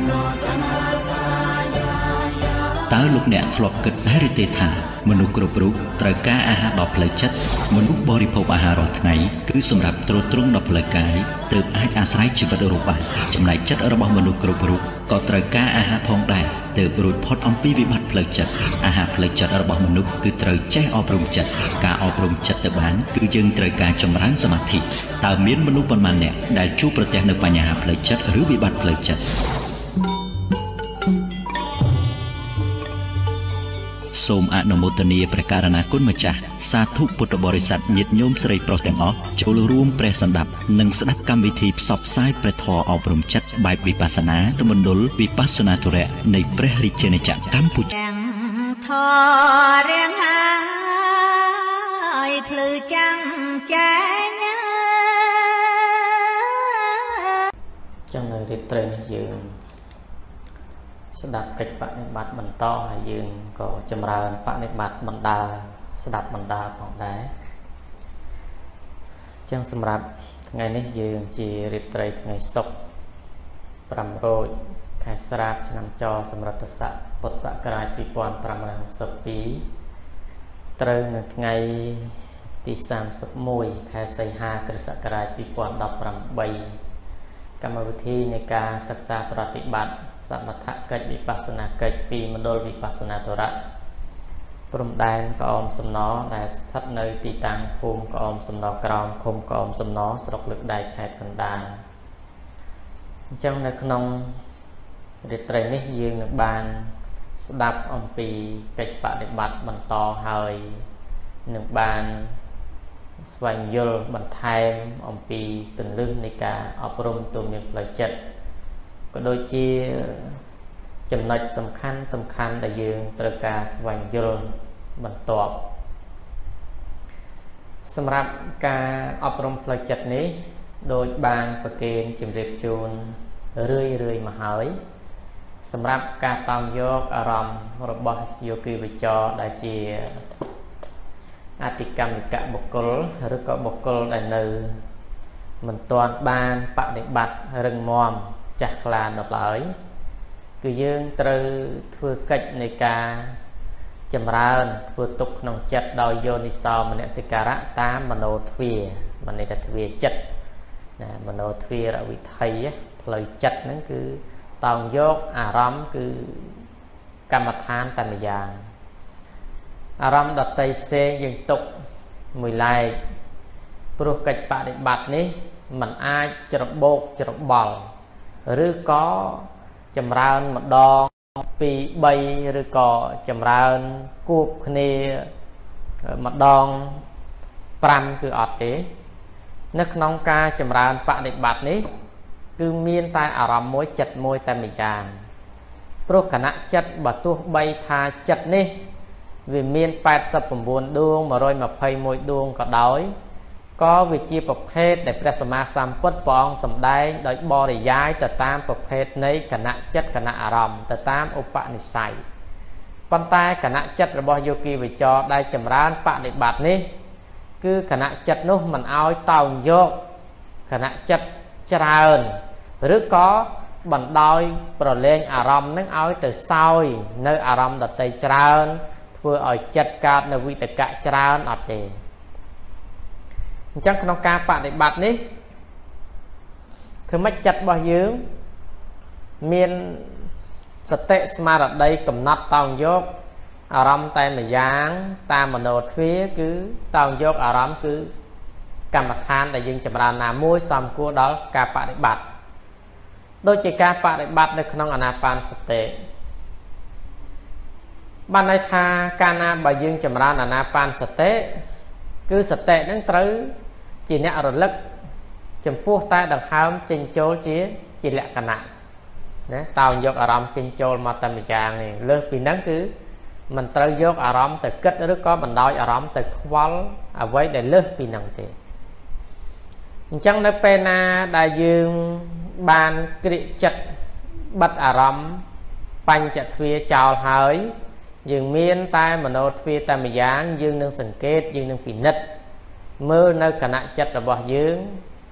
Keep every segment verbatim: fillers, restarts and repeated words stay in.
តើលោកអ្នកធ្លាប់គិតដែរឬទេថាមនុស្សគ្រប់រូបត្រូវការអាហារដល់ផ្លូវចិត្តមនុស្សបរិភោគអាហាររាល់ថ្ងៃគឺសម្រាប់ទ្រទ្រង់ដល់ផ្លូវកាយទើបអាចអាស្រ័យជីវិតរស់បានចំណែកចិត្តរបស់មនុស្សគ្រប់រូបក៏ត្រូវការអាហារផងដែរទើបរួចផុតអំពីវិបត្តិផ្លូវចិត្តអាហារផ្លូវចិត្តរបស់មនុស្សគឺត្រូវចេះអប់រំចិត្តការអប់រំចិត្តទៅបានគឺយើងត្រូវការចម្រើនសមាធិតើមានមនុស្សប៉ុន្មានអ្នកដែលជួបប្រទះនូវបញ្ហាផ្លូវចិត្តឬវិបត្តិផ្លូវចិត្តសូមអនុមោទនាព្រះករុណាគុណម្ចាស់សាធុពុទ្ធបរិស័ទញាតិញោមស្រីប្រុសទាំងអស់ចូលរួមព្រះសន្តាប់និងស្ដាប់កម្មវិធីផ្សព្វផ្សាយព្រះធម៌អប់រំចិត្តបែបវិបស្សនានៅមណ្ឌលវិបស្សនាធុរៈនៃព្រះរាជាណាចក្រកម្ពុជាទាំងធររៀងហើយភ្លឺចាំងចែងចឹងនៅរៀបត្រេននេះយើងស្ដាប់កិច្ចបដិបត្តិបន្តហើយយើងក៏ចម្រើនបដិបត្តិបណ្ដាស្ដាប់បណ្ដាផងដែរចឹងសម្រាប់ថ្ងៃនេះយើងជារៀបត្រីថ្ងៃសុក្រប្រាំរោចខែស្រាបឆ្នាំចសម្រិទ្ធស័កពុទ្ធសករាជពីរពាន់ប្រាំរយហកសិបពីរត្រូវនៅថ្ងៃទីសាមសិបមួយខែសីហាគ្រិស្តសករាជពីរពាន់ដប់ប្រាំបីកម្មវិធីនៃការសិក្សាប្រតិបត្តិសមថកិច្ចវិបស្សនាកិច្ចពីមណ្ឌលវិបស្សនាធុរៈព្រំដែនក្អមសំណដែលស្ថិតនៅទីតាំងភូមិក្អមសំណក្រោមឃុំក្អមសំណស្រុកលើកដែកខេត្តកណ្ដាលអញ្ចឹងនៅក្នុងរាត្រីនេះយើងនឹងបានស្ដាប់អំពីកិច្ចបដិបត្តិបន្តហើយនឹងបានស្វែងយល់បន្ថែមអំពីគន្លឹះនៃការអប់រំទូមានផ្លូវចិត្តក៏ដូចជាចំណុចសំខាន់សំខាន់ដែលយើងត្រូវការស្វែងយល់បន្ទាប់សម្រាប់ការអប់រំផ្លូវចិត្តនេះដោយបានប្រគេនជម្រាបជូនរឿយរឿយមកហើយសម្រាប់ការតោងយកអារម្មណ៍របស់យោគីវចរដែលជាអតិកម្មិកបុគ្គលឬក៏បុគ្គលដែលនៅមិនទាន់បានបដិបត្តិរឹងមាំចាស់ខ្លាដល់ឡើយគឺយើងត្រូវធ្វើកិច្ចនៃការចម្រើនធ្វើទុកក្នុងចិត្តដោយយោនិសោមនសិការៈតាមមโนទ្វាមនសិទ្វាចិត្តណាមโนទ្វារវិថីផ្លូវចិត្តហ្នឹងគឺតោងយកអារម្មណ៍គឺកម្មដ្ឋានតែម្យ៉ាងអារម្មណ៍ដតីផ្សេងយើងទុកមួយឡែកព្រោះកិច្ចបដិបត្តិនេះมันអាចច្របូកច្របល់ឬក៏ចម្រើនម្ដងពីរបីឬក៏ចម្រើនគួបគ្នាម្ដងប្រាំគឺអត់ទេនៅក្នុងការចម្រើនបដិបត្តិនេះគឺមានតែអារម្មណ៍មួយចិត្តមួយតែម្យ៉ាងព្រោះគណៈចិត្តបើទោះបីថាចិត្តនេះវាមានប៉ែតសិប៩ដួងមួយរយម្ភៃមួយដួងក៏ដោយក៏វាជាប្រភេទដែលព្រះសម្មាសម្ពុទ្ធព្រះអង្គសម្ដែងដោយបរិយាយទៅតាមប្រភេទនៃគណៈចិត្តគណៈអារម្មណ៍ទៅតាមឧបនិស្ស័យប៉ុន្តែគណៈចិត្តរបស់យោគីវចរដែលចម្រើនបដិបត្តិនេះគឺគណៈចិត្តនោះមិនឲ្យតោងយកគណៈចិត្តច្រើនឬក៏បណ្ដោយប្រឡែងអារម្មណ៍នឹងឲ្យទៅសោយនៅអារម្មណ៍ដតីច្រើនធ្វើឲ្យចិត្តកើតនៅវិតកៈច្រើនអត់ទេអញ្ចឹងក្នុងការបដិបត្តិនេះធ្វើម៉េចចិត្តរបស់យើងមានសតិស្មារតីកំណត់តោងយកអារម្មណ៍តែម្យ៉ាងតាមមโนទ្វាគឺតោងយកអារម្មណ៍គឺកម្មដ្ឋានដែលយើងចម្រើនណាមួយសំគួរដល់ការបដិបត្តិដូចជាការបដិបត្តិនៅក្នុងអានាបានសតិបានន័យថាកាលណាបើយើងចម្រើនអានាបានសតិគឺសតិនឹងត្រូវជាអ្នករលឹកចំពោះតែដង្ហើមចេញចូលជាជាលក្ខណៈណាតោងយកអារម្មណ៍ចេញចូលមកតែម្យ៉ាងនេះលើសពីហ្នឹងគឺមិនត្រូវយកអារម្មណ៍ទៅគិតឬក៏បណ្ដោយអារម្មណ៍ទៅខ្វល់អ្វីដែលលើសពីហ្នឹងទេអញ្ចឹងនៅពេលណាដែលយើងបានក្រិកចិត្តបិទអារម្មណ៍បញ្ចទ្វាចោលហើយយើងមានតែមโนទ្វាតែម្យ៉ាងយើងនឹងសង្កេតយើងនឹងពិនិត្យមើលនៅគណៈចិត្តរបស់យើង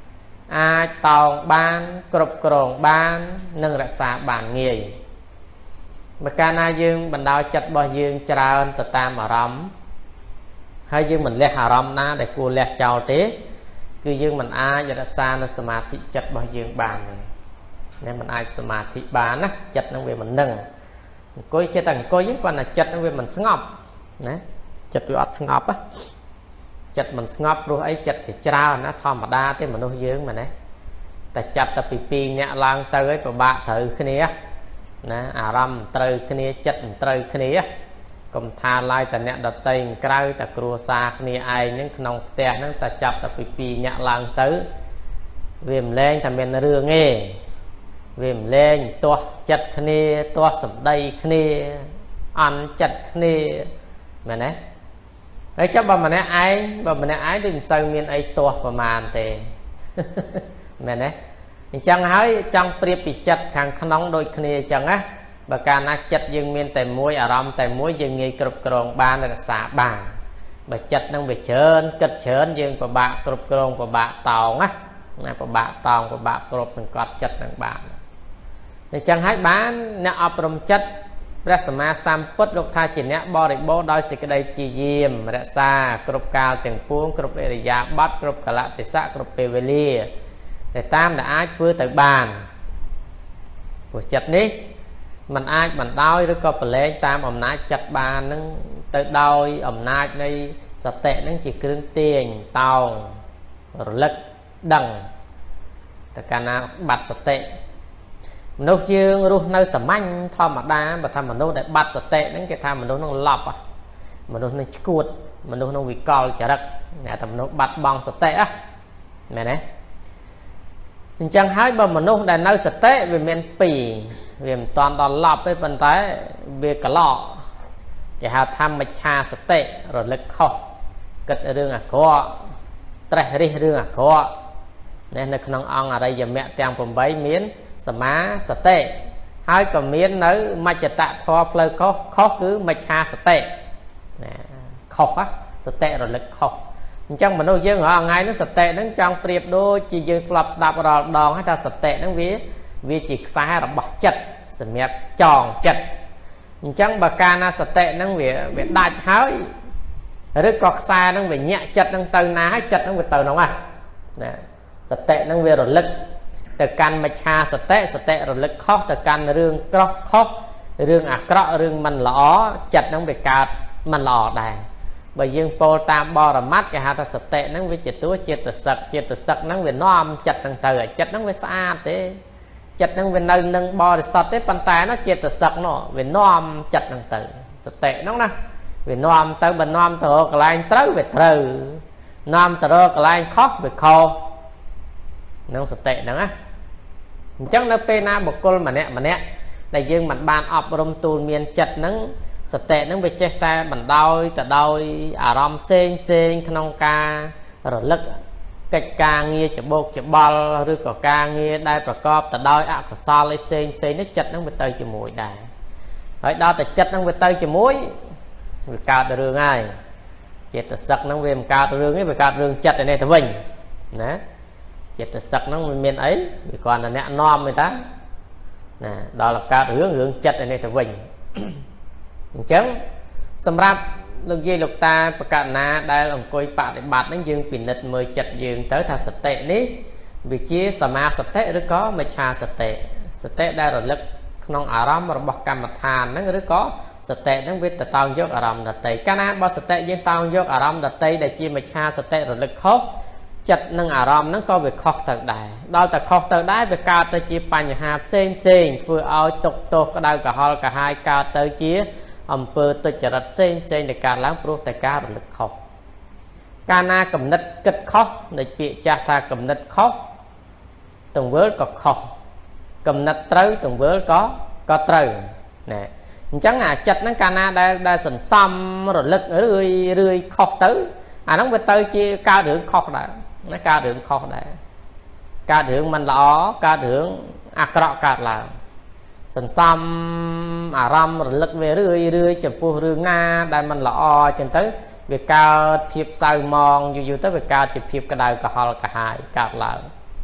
អាចតោងបានគ្រប់គ្រងបាននិងរក្សាបានងាយបើកាលណាយើងបណ្ដោយចិត្តរបស់យើងច្រើនទៅតាមអារម្មណ៍ហើយយើងមិនលះអារម្មណ៍ណាដែលគួរលះចោលទេគឺយើងមិនអាចរក្សានៅសមាធិចិត្តរបស់យើងបានទេតែមិនអាចសមាធិបានណាចិត្តនឹងវាមិននឹងអង្គុយចិត្តតែអង្គុយគាត់ថាចិត្តនឹងវាមិនស្ងប់ណាចិត្តវាអត់ស្ងប់ណាចិត្តមិនស្ងប់ព្រោះអីចិត្តវាច្រើនណាធម្មតាទេមនុស្សយើងមែនទេតែចាប់តែពីពីរនាក់ឡើងទៅឲ្យពិបាកត្រូវគ្នាណាអារម្មណ៍ត្រូវគ្នាចិត្តមិនត្រូវគ្នាកុំថាឡាយតែអ្នកដតីក្រៅតែគ្រួសារគ្នាឯងហ្នឹងក្នុងផ្ទះហ្នឹងតែចាប់តែពីពីរនាក់ឡើងទៅវាមិនលែងតែមានរឿងទេវាមិនលែងទាស់ចិត្តគ្នាទាស់សម្ដីគ្នាអន់ចិត្តគ្នាមែនទេហើយចាំបើម្នាក់ឯងបើម្នាក់ឯងដូចមិនសូវមានអីទាស់ប្រមាណទេមែនទេអញ្ចឹងហើយចង់ប្រៀបពីចិត្តខាងក្នុងដូចគ្នាអញ្ចឹងណាបើកាលណាចិត្តយើងមានតែមួយអារម្មណ៍តែមួយយើងងាយគ្រប់គ្រងបានរក្សាបានបើចិត្តនឹងវាច្រើនគិតច្រើនយើងពិបាកគ្រប់គ្រងពិបាកតោងណាណាពិបាកតោងពិបាកគ្រប់សង្កត់ចិត្តនឹងបានអញ្ចឹងហើយបានអ្នកអប់រំចិត្តព្រះសម្មាសម្ពុទ្ធលោកថាជាអ្នកបរិបូរណ៍ដោយសេចក្តីព្យាយាមរក្សាគ្រប់កាលទាំងពួងគ្រប់ឥរិយាបថគ្រប់កលៈទេសៈគ្រប់ពេលវេលាតែតាមដែលអាចធ្វើទៅបានព្រោះចិត្តនេះมันអាចបណ្ដោយឬក៏ប្រឡែងតាមអំណាចចិត្តបាននឹងទៅដោយអំណាចនៃសតិនឹងជាគ្រឿងទាញតោងរលឹកដឹងតែកាលណាបាត់សតិមនុស្សយើងរស់នៅសាមញ្ញធម្មតាបើថាមនុស្សដែលបាត់សតិហ្នឹងគេថាមនុស្សនឹងឡប់មនុស្សនឹងឈួតមនុស្សនឹងវិកលចរិតតែមនុស្សបាត់បង់សតិហ៎មែនទេអញ្ចឹងហើយបើមនុស្សដែលនៅសតិវាមានពីរវាមិនតាន់ដល់ឡប់ទេប៉ុន្តែវាកឡោគេហៅថាមច្ឆាសតិរលឹកខុសគិតរឿងអាក្រក់ត្រេះរិះរឿងអាក្រក់នៅក្នុងអង្គអរិយមគ្គទាំងប្រាំមានសមាសតិហើយក៏មាននៅមច្ចតធម៌ផ្លូវខុសខុសគឺមច្ឆាសតិណាខុសសតិរលឹកខុសអញ្ចឹងមនុស្សយើងរាល់ថ្ងៃហ្នឹងសតិហ្នឹងចង់ប្រៀបដូចជាយើងធ្លាប់ស្ដាប់រាល់ដងហើយថាសតិហ្នឹងវាវាជាខ្សែរបស់ចិត្តសម្រាប់ចងចិត្តអញ្ចឹងបើកាលណាសតិហ្នឹងវាវាដាច់ហើយឬក៏ខ្សែហ្នឹងវាញាក់ចិត្តហ្នឹងទៅណាហើយចិត្តហ្នឹងវាទៅនោះណាសតិហ្នឹងវារលឹកទៅកាន់មច្ឆាសតិសតិរលឹកខុសទៅកាន់រឿងក្រោះខុសរឿងអាក្រក់រឿងមិនល្អចិត្តហ្នឹងវាកើតមិនល្អដែរបើយើងពោលតាមបរមត្ថគេហៅថាសតិហ្នឹងវាជាតួចេតសិកចេតសិកហ្នឹងវានាំចិត្តហ្នឹងទៅចិត្តហ្នឹងវាស្អាតទេចិត្តហ្នឹងវានៅនឹងបរិសុទ្ធទេប៉ុន្តែនោះចេតសិកនោះវានាំចិត្តហ្នឹងទៅសតិហ្នឹងណាវានាំទៅបើនាំទៅកន្លែងត្រូវវាត្រូវនាំទៅកន្លែងខុសវាខុសនឹងសតិហ្នឹងណាអញ្ចឹងនៅពេលណាបុគ្គលម្នាក់ម្នាក់ដែលយើងមិនបានអប់រំទូលមានចិត្តហ្នឹងសតិហ្នឹងវាចេះតែបណ្ដោយទៅដោយអារម្មណ៍ផ្សេងផ្សេងក្នុងការរលឹកកិច្ចការងារច្បោកច្បល់ឬក៏ការងារដែលប្រកបទៅដោយអកុសលឯផ្សេងផ្សេងនេះចិត្តហ្នឹងវាទៅជាមួយដែរហើយដល់តែចិត្តហ្នឹងវាទៅជាមួយវាកើតរឿងហើយចេតសិកហ្នឹងវាមិនកើតរឿងទេវាកើតរឿងចិត្តឯនេះទៅវិញណាចិត្តសិកហ្នឹងមិនមានអីវាគ្រាន់តែអ្នកនាំទេតាណាដល់កើតរឿងរឿងចិត្តឯនេះទៅវិញអញ្ចឹងសម្រាប់លោកយាយលោកតាបកណាដែលអង្គុយបដិបត្តិហ្នឹងយើងពិនិត្យមើលចិត្តយើងទៅថាសតិនេះវាជាសមាសតិឬក៏មច្ឆាសតិសតិដែលរលឹកក្នុងអារម្មណ៍របស់កម្មដ្ឋានហ្នឹងឬក៏សតិហ្នឹងវាទៅតោងយកអារម្មណ៍ដតីកាលណាបើសតិយើងតោងយកអារម្មណ៍ដតីដែលជាមច្ឆាសតិរលឹកខុសចិត្តនឹងអារម្មណ៍ហ្នឹងក៏វាខុសទៅដែរដល់តែខុសទៅដែរវាកើតទៅជាបញ្ហាផ្សេងផ្សេងធ្វើឲ្យទុកទោសក្តៅក្រហល់កាហាយកើតទៅជាអំពើទុច្ចរិតផ្សេងផ្សេងដែលកើតឡើងព្រោះតែការរលឹកខុសកាលណាគំនិតគិតខុសនៃពាក្យចាស់ថាគំនិតខុសទង្វើក៏ខុសគំនិតត្រូវទង្វើក៏ក៏ត្រូវណែអញ្ចឹងអាចិត្តហ្នឹងកាលណាដែលដែលសន្សំរលឹករឿយរឿយខុសទៅអាហ្នឹងវាទៅជាកើតរឿងខុសដែរណាកើតរឿងខុសដែរកើតរឿងមិនល្អកើតរឿងអាក្រក់កើតឡើងសន្សំអារម្មណ៍រលឹកវារឿយរឿយចំពោះរឿងណាដែលមិនល្អអញ្ចឹងទៅវាកើតភាពសៅមងយូរយូរទៅវាកើតជាភាពក្តៅក្រហល់កាហាយកើតឡើង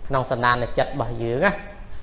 ក្នុងសន្តានចិត្តរបស់យើងណា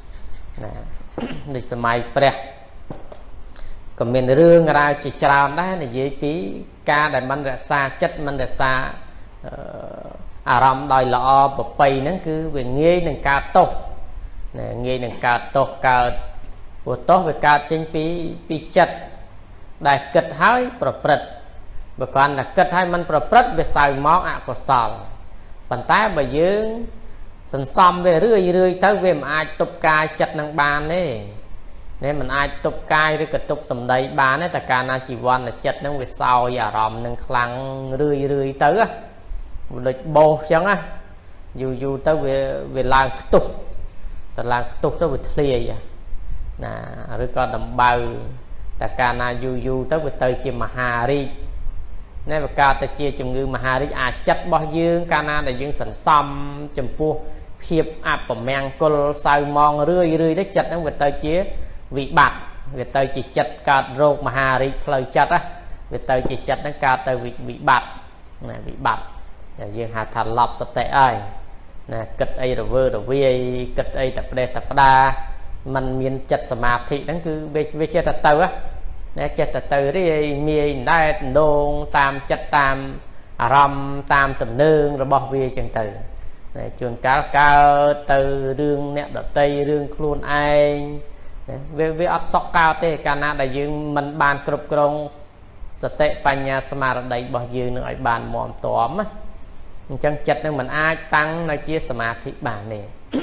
នេះសម័យព្រះក៏មានរឿងរ៉ាវជាច្រើនដែរនិយាយពីការដែលមិនរក្សាចិត្តមិនរក្សាអារម្មណ៍ដោយល្អប្រពៃហ្នឹងគឺវាងាយនឹងកើតទោសងាយនឹងកើតទោសកើតព្រោះទោសវាកើតចេញពីពីចិត្តដែលគិតហើយប្រព្រឹត្តបើគាត់តែគិតហើយមិនប្រព្រឹត្តវាសៅមកអកុសលប៉ុន្តែបើយើងសន្សំវារឿយរឿយទៅវាមិនអាចទប់កាយចិត្តនឹងបានទេនេះមិនអាចទប់កាយឬក៏ទប់សម្ដីបានទេតែកាលណាជីវ័នចិត្តនឹងវាសោយអារម្មណ៍នឹងខ្លាំងរឿយរឿយទៅវាដូចបោសអញ្ចឹងណាយូរយូរទៅវាវាឡើងខ្ទុះតែឡើងខ្ទុះទៅវាធ្លាយណាឬក៏ដំបៅតែកាលណាយូរយូរទៅវាទៅជាមហារីកណែវាកើតទៅជាជំងឺមហារីកអាចចិត្តរបស់យើងកាលណាដែលយើងសន្សំចំពោះភាពអពមង្គលសៅមងរឿយរឿយទៅចិត្តហ្នឹងវាទៅជាវិបត្តិវាទៅជាចិត្តកើតរោគមហារីកផ្លូវចិត្តណាវាទៅជាចិត្តហ្នឹងកើតទៅវិបត្តិណាវិបត្តិយើងហៅថាឡប់សតិហើយណាគិតអីរវើរវាយគិតអីតែផ្ដេសតែផ្ដាมันមានចិត្តសមាធិហ្នឹងគឺវាចេះតែទៅណាចេះតែទៅរីមាយដែតដងតាមចិត្តតាមអារម្មណ៍តាមទំនើងរបស់វាចឹងទៅជួនកាលកើតទៅរឿងអ្នកដតីរឿងខ្លួនឯងវាវាអត់សក់កើតទេកាលណាដែលយើងមិនបានគ្រប់គ្រងសតិបញ្ញាស្មារតីរបស់យើងនឹងឲ្យបានមាំទាំណាអញ្ចឹងចិត្តនឹងមិនអាចតាំងនៅជាសមាធិបានទេ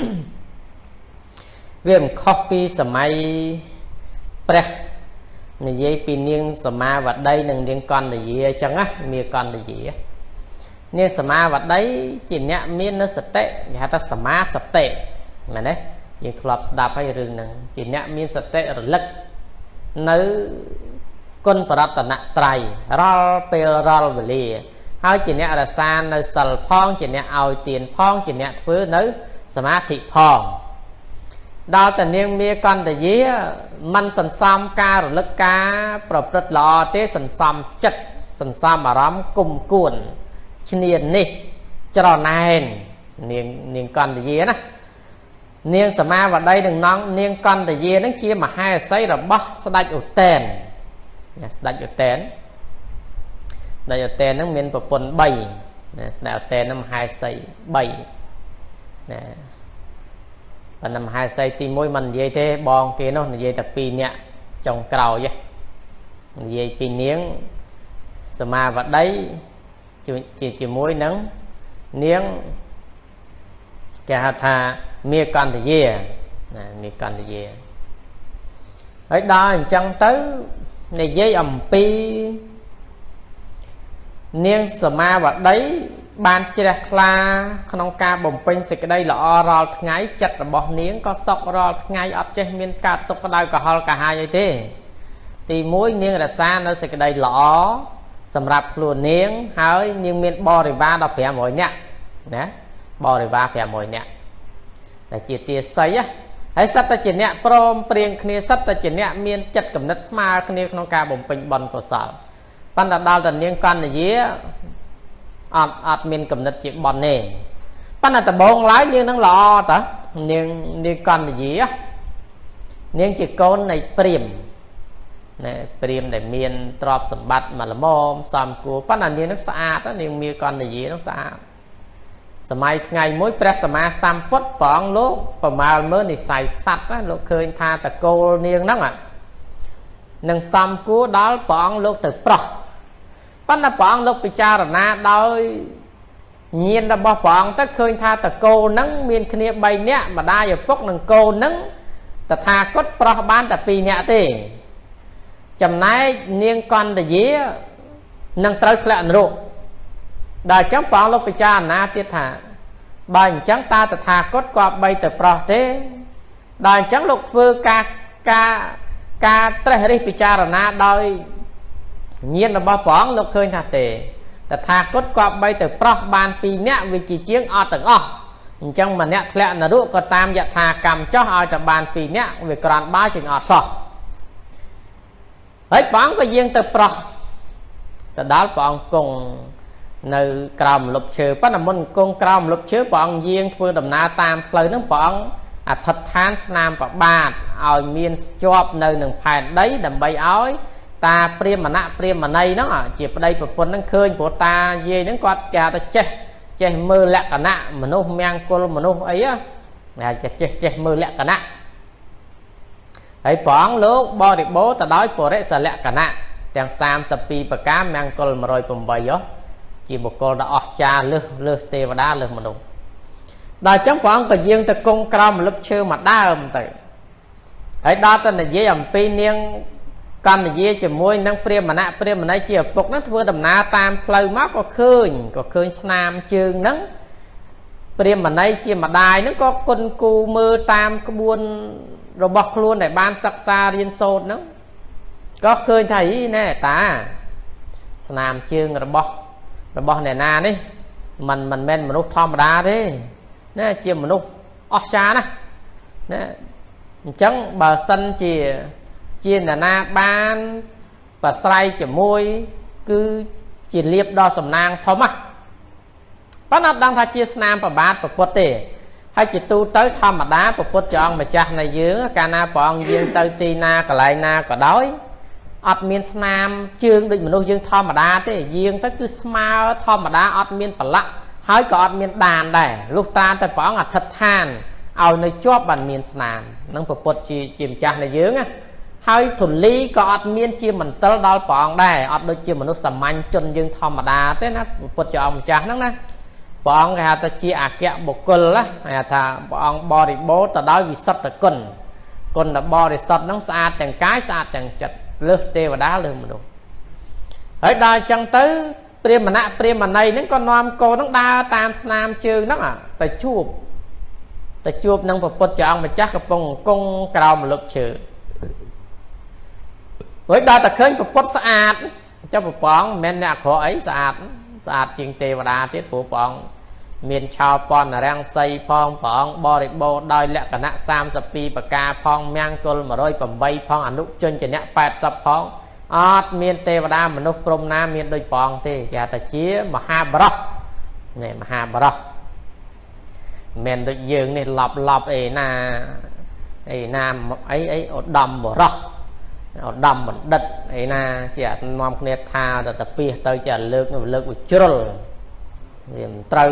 វាមិនខុសពីសម័យព្រះនិយាយពីនាងសមាវតីនិងនាងកណ្ដយាអញ្ចឹងណាមាកណ្ដយានាងសមាវតីជាអ្នកមាននៅសតិគេហៅថាសមាសតិមែនទេយើងធ្លាប់ស្ដាប់ហើយរឿងហ្នឹងជាអ្នកមានសតិរលឹកនៅគុណបរតនត្រ័យរាល់ពេលរាល់វេលាហើយជាអ្នករក្សានៅសិលផងជាអ្នកឲ្យទានផងជាអ្នកធ្វើនៅសមាធិផងដល់តែនាងមាកណ្ដយាមិនសន្សំការរលឹកការប្រព្រឹត្តល្អទេសន្សំចិត្តសន្សំអារម្មណ៍គុំគួនឈ្នានេះច្រណែននាងនាងកណ្ដយាណានាងសមាវតីនឹងនងនាងកណ្ដយានឹងជាមហេសីរបស់ស្ដេចឧទែនស្ដេចឧទែនស្ដេចឧទែននឹងមានប្រពន្ធបីស្ដេចឧទែននឹងមហេសីបីណាប៉ុន្តែមហេសីទីមួយមិននិយាយទេបងគេនោះនិយាយតែពីរនាក់ចុងក្រោយនិយាយពីនាងសមាវតីជាជាមួយនឹងនាងគេហៅថាមាកណ្ដយាណាមាកណ្ដយាហើយដល់អញ្ចឹងទៅនិយាយអំពីនាងសមាវតីបានជ្រះថ្លាក្នុងការបំពេញសេចក្តីល្អរាល់ថ្ងៃចិត្តរបស់នាងក៏សុខរាល់ថ្ងៃអត់ចេះមានការទុក្ខក្តៅក្រហល់កាហាយអីទេទីមួយនាងរក្សានៅសេចក្តីល្អសម្រាប់ខ្លួននាងហើយនាងមានបរិវារដល់ប្រាំរយនាក់ណាបរិវារប្រាំរយនាក់តែជាទាស័យហើយសត្វតែជាអ្នកព្រមព្រៀងគ្នាសត្វតែជាអ្នកមានចិត្តគំនិតស្មើគ្នាក្នុងការបំពេញបុណ្យកុសលប៉ុន្តែដល់តែនាងកណ្ដយាអត់អត់មានគំនិតជាបន់ទេប៉ុន្តែដំបងឡើយនាងនឹងល្អតានាងនាងកណ្ដយានាងជាកូននៃព្រាហ្មណ៍ណែព្រាហ្មណ៍ដែលមានទ្រព្យសម្បត្តិមកល្មមសំគួរប៉ុន្តែនាងនឹងស្អាតនាងមាកណ្ដយានឹងស្អាតសម័យថ្ងៃមួយព្រះសម្មាសម្ពុទ្ធព្រះអង្គលោកប្រមាលមើលនិស័យសត្វណាលោកឃើញថាតកូលនាងហ្នឹងនឹងសំគួរដល់ព្រះអង្គលោកទៅប្រោះប៉ុន្តែព្រះអង្គលោកពិចារណាដោយញាណរបស់ព្រះអង្គទៅឃើញថាតកូលហ្នឹងមានគ្នាបីនាក់ម្ដាយឪពុកនិងកូនហ្នឹងតថាគតប្រោះបានតែពីរនាក់ទេចំណែកនាងកណ្ដយានឹងត្រូវធ្លាក់នរកដល់អញ្ចឹងព្រះអង្គលោកពិចារណាទៀតថាបើអញ្ចឹងតើតថាគតក៏បីទៅប្រោះទេដល់អញ្ចឹងលោកធ្វើការការការត្រេះរិះពិចារណាដោយញាណរបស់ព្រះអង្គលោកឃើញថាទេតថាគតក៏បីទៅប្រោះបានពីរនាក់វាជាជាងអត់ទាំងអស់អញ្ចឹងម្នាក់ធ្លាក់នរកក៏តាមយថាកម្មចោះឲ្យតែបានពីរនាក់វាក្រាន់បើជាងអត់សោះហើយព្រះអង្គក៏យាងទៅប្រោះទៅដល់ព្រះអង្គគង់នៅក្រោមលុបឈើប៉ុន្តែមុនគង់ក្រោមលុបឈើព្រះអង្គយាងធ្វើដំណើរតាមផ្លូវហ្នឹងព្រះអង្គអធិដ្ឋានស្នាមប្របាទឲ្យមានជាប់នៅនឹងផែនដីដើម្បីឲ្យតាព្រាហ្មណៈព្រាហ្មណីហ្នឹងជាប្តីប្រពន្ធហ្នឹងឃើញព្រោះតាយាយហ្នឹងគាត់គេថាចេះចេះមើលលក្ខណៈមនុស្សមង្គលមនុស្សអីណាចេះចេះចេះមើលលក្ខណៈហើយព្រះអង្គលោកបរិបូរទៅដោយបរិសលក្ខណៈទាំងសាមសិបពីរប្រការមង្គលmột không támជាបុគ្គលដ៏អស្ចារ្យលើសលើសទេវតាលើសមនុស្សដល់អញ្ចឹងព្រះអង្គក៏យាងទៅគង់ក្រោមម្លឹបឈើមួយដើមទៅហើយដល់ទៅនិយាយអំពីនាងកណ្ដយាជាមួយនឹងព្រាហ្មណៈព្រាហ្មណីជាឪពុកហ្នឹងធ្វើដំណើរតាមផ្លូវមកក៏ឃើញក៏ឃើញស្នាមជើងហ្នឹងព្រាហ្មណីជាម្ដាយហ្នឹងក៏គុនគូមើលតាមក្បួនរបស់ខ្លួនដែលបានសិក្សារៀនសូត្រហ្នឹងក៏ឃើញថាអីណែតាស្នាមជើងរបស់របស់អ្នកណានេះมันមិនមែនមនុស្សធម្មតាទេណាជាមនុស្សអស្ចារ្យណាស់ណាអញ្ចឹងបើសិនជាជាអ្នកណាបានប្រស្រ័យជាមួយគឺជាលៀបដល់សំណាងធំណាស់ប៉ុន្តែអត់ដឹងថាជាស្នាមប្របាទប្រពុតទេហើយជាទូទៅធម្មតាប្រពុតព្រះអង្គម្ចាស់នៃយើងកាលណាព្រះអង្គយាងទៅទីណាកន្លែងណាក៏ដោយអត់មានស្នាមជើងដូចមនុស្សយើងធម្មតាទេយាងទៅគឺស្មើធម្មតាអត់មានប្រឡាក់ហើយក៏អត់មានដានដែរលុះតាតែព្រះអង្គអធិដ្ឋានឲ្យនៅជាប់បានមានស្នាមនឹងប្រពុតជាជាម្ចាស់នៃយើងណាហើយធូលីក៏អត់មានជាមន្ទិលដល់ព្រះអង្គដែរអត់ដូចជាមនុស្សសាមញ្ញជនយើងធម្មតាទេណាពុទ្ធជាអង្គម្ចាស់ហ្នឹងណាព្រះអង្គគេហៅថាជាអគ្គបុគ្គលណាហៅថាព្រះអង្គបរិបូរទៅដោយវិសុទ្ធគុណគុណបរិសុទ្ធហ្នឹងស្អាតទាំងកាយស្អាតទាំងចិត្តលើសទេវតាលើសមនុស្សហើយដល់អញ្ចឹងទៅព្រាហ្មណៈព្រាហ្មណីហ្នឹងក៏នាំកូនហ្នឹងដើរតាមស្នាមជើងហ្នឹងទៅជួបទៅជួបនឹងព្រះពុទ្ធជាអង្គម្ចាស់កំពុងអង្គុងក្រោមម្លប់ឈើហើយដល់តែឃើញព្រះពុទ្ធស្អាតចុះព្រះអង្គមិនមែនអ្នកអាក្រក់អីស្អាតស្អាតជាងទេវតាទៀតព្រោះព្រះអង្គមានឆោពន្ធរាំងសីផងព្រះអង្គបរិបូរដោយលក្ខណៈសាមសិបពីរប្រការផងមង្គលmột không támផងអនុជនជាអ្នកแปดสิบផងអត់មានទេវតាមនុស្សព្រំណាមានដូចព្រះអង្គទេគេថាជាមហាបរោះនេះមហាបរោះមិនដូចយើងនេះឡប់ឡប់អីណាអីណាអីអីឧត្តមបរោះឧត្តមបណ្ឌិតអីណាជានាំគ្នាថាទៅតាពីទៅជាលើកលើកវិជ្រុលវាមិនត្រូវ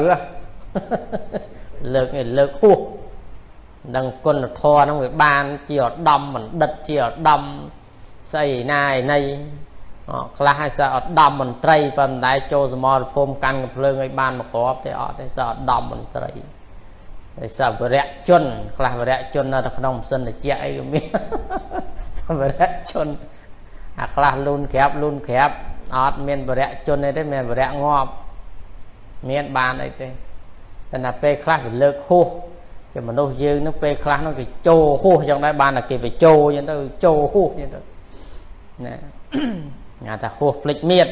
លើកលើកហួសដឹងគុណធម៌ហ្នឹងវាបានជាឧត្តមបណ្ឌិតជាឧត្តមស្អីណាឯណីខ្លះឲ្យសឧត្តមមន្ត្រីប៉ុន្តែចូលសមរភូមិកាន់កំភ្លើងឲ្យបានមកគ្រាប់ទេអត់ទេសឧត្តមមន្ត្រីហើយសវរៈជនខ្លះវរៈជននៅក្នុងម៉ាស៊ីនត្រជាក់អីក៏មានសវរៈជនអាខ្លះលូនក្រាបលូនក្រាបអត់មានវរៈជនអីទេមានវរៈងាប់មានបានអីទេតែណាពេលខ្លះវាលើកហួសជាមនុស្សយើងនឹងពេលខ្លះនោះគេចូលហួសចឹងដែរបានតែគេបញ្ចូលចឹងទៅចូលហួសចឹងទៅណាញ៉ាថាហួសភ្លេចមៀត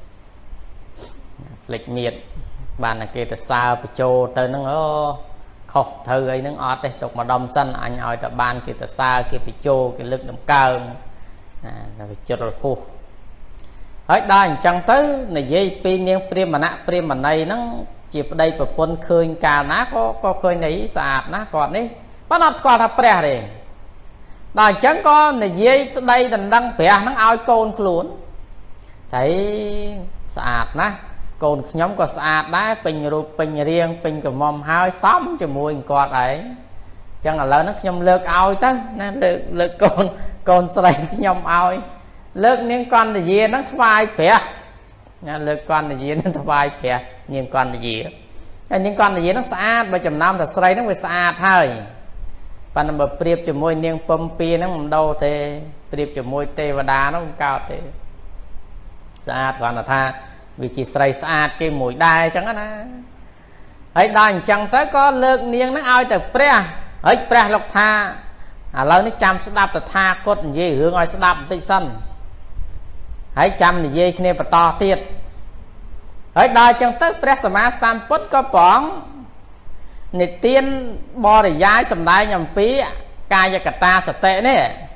ភ្លេចមៀតបានតែគេទៅសើបញ្ចូលទៅហ្នឹងអូខុសត្រូវអីហ្នឹងអត់ទេទុកម្ដុំសិនអញឲ្យតែបានគេទៅសើគេបញ្ចូលគេលើកដំកើងណាវាចិត្តរហួសហើយដល់អញ្ចឹងទៅនិយាយពីនាងព្រាហ្មណៈព្រាហ្មណីហ្នឹងជាប្តីប្រពន្ធឃើញកាលណាក៏ក៏ឃើញនេះស្អាតណាគាត់នេះប៉ុន្តែអត់ស្គាល់ថាព្រះទេដល់អញ្ចឹងក៏និយាយស្ដីដណ្ដឹងព្រះហ្នឹងឲ្យកូនខ្លួនតែស្អាតណាស់កូនខ្ញុំក៏ស្អាតដែរពេញរូបពេញរាងពេញកមុំហើយសមជាមួយគាត់ឯងអញ្ចឹងឥឡូវហ្នឹងខ្ញុំលើកឲ្យទៅណាលើកលើកកូនកូនស្រីខ្ញុំឲ្យលើកនាងកណ្ដយាហ្នឹងថ្វាយព្រះណាលើកកណ្ដយាហ្នឹងថ្វាយព្រះនាងកណ្ដយាហើយនាងកណ្ដយាហ្នឹងស្អាតបើចំណោមតែស្រីហ្នឹងវាស្អាតហើយប៉ុន្តែបើប្រៀបជាមួយនាងពំពីហ្នឹងមិនដូរទេប្រៀបជាមួយទេវតាហ្នឹងមិនកើតទេស្អាតគ្រាន់តែថាវាជាស្រីស្អាតគេមួយដែរអញ្ចឹងណាហើយដល់អញ្ចឹងទៅក៏លើកនាងហ្នឹងឲ្យទៅព្រះហើយព្រះលោកថាឥឡូវនេះចាំស្ដាប់តថាគតនិយាយរឿងឲ្យស្ដាប់បន្តិចសិនហើយចាំនិយាយគ្នាបន្តទៀតហើយដល់អញ្ចឹងទៅព្រះសម្មាសម្ពុទ្ធក៏ប្រងនិទានបរិយាយសម្ដែងអំពីកាយកតាសតិនេះ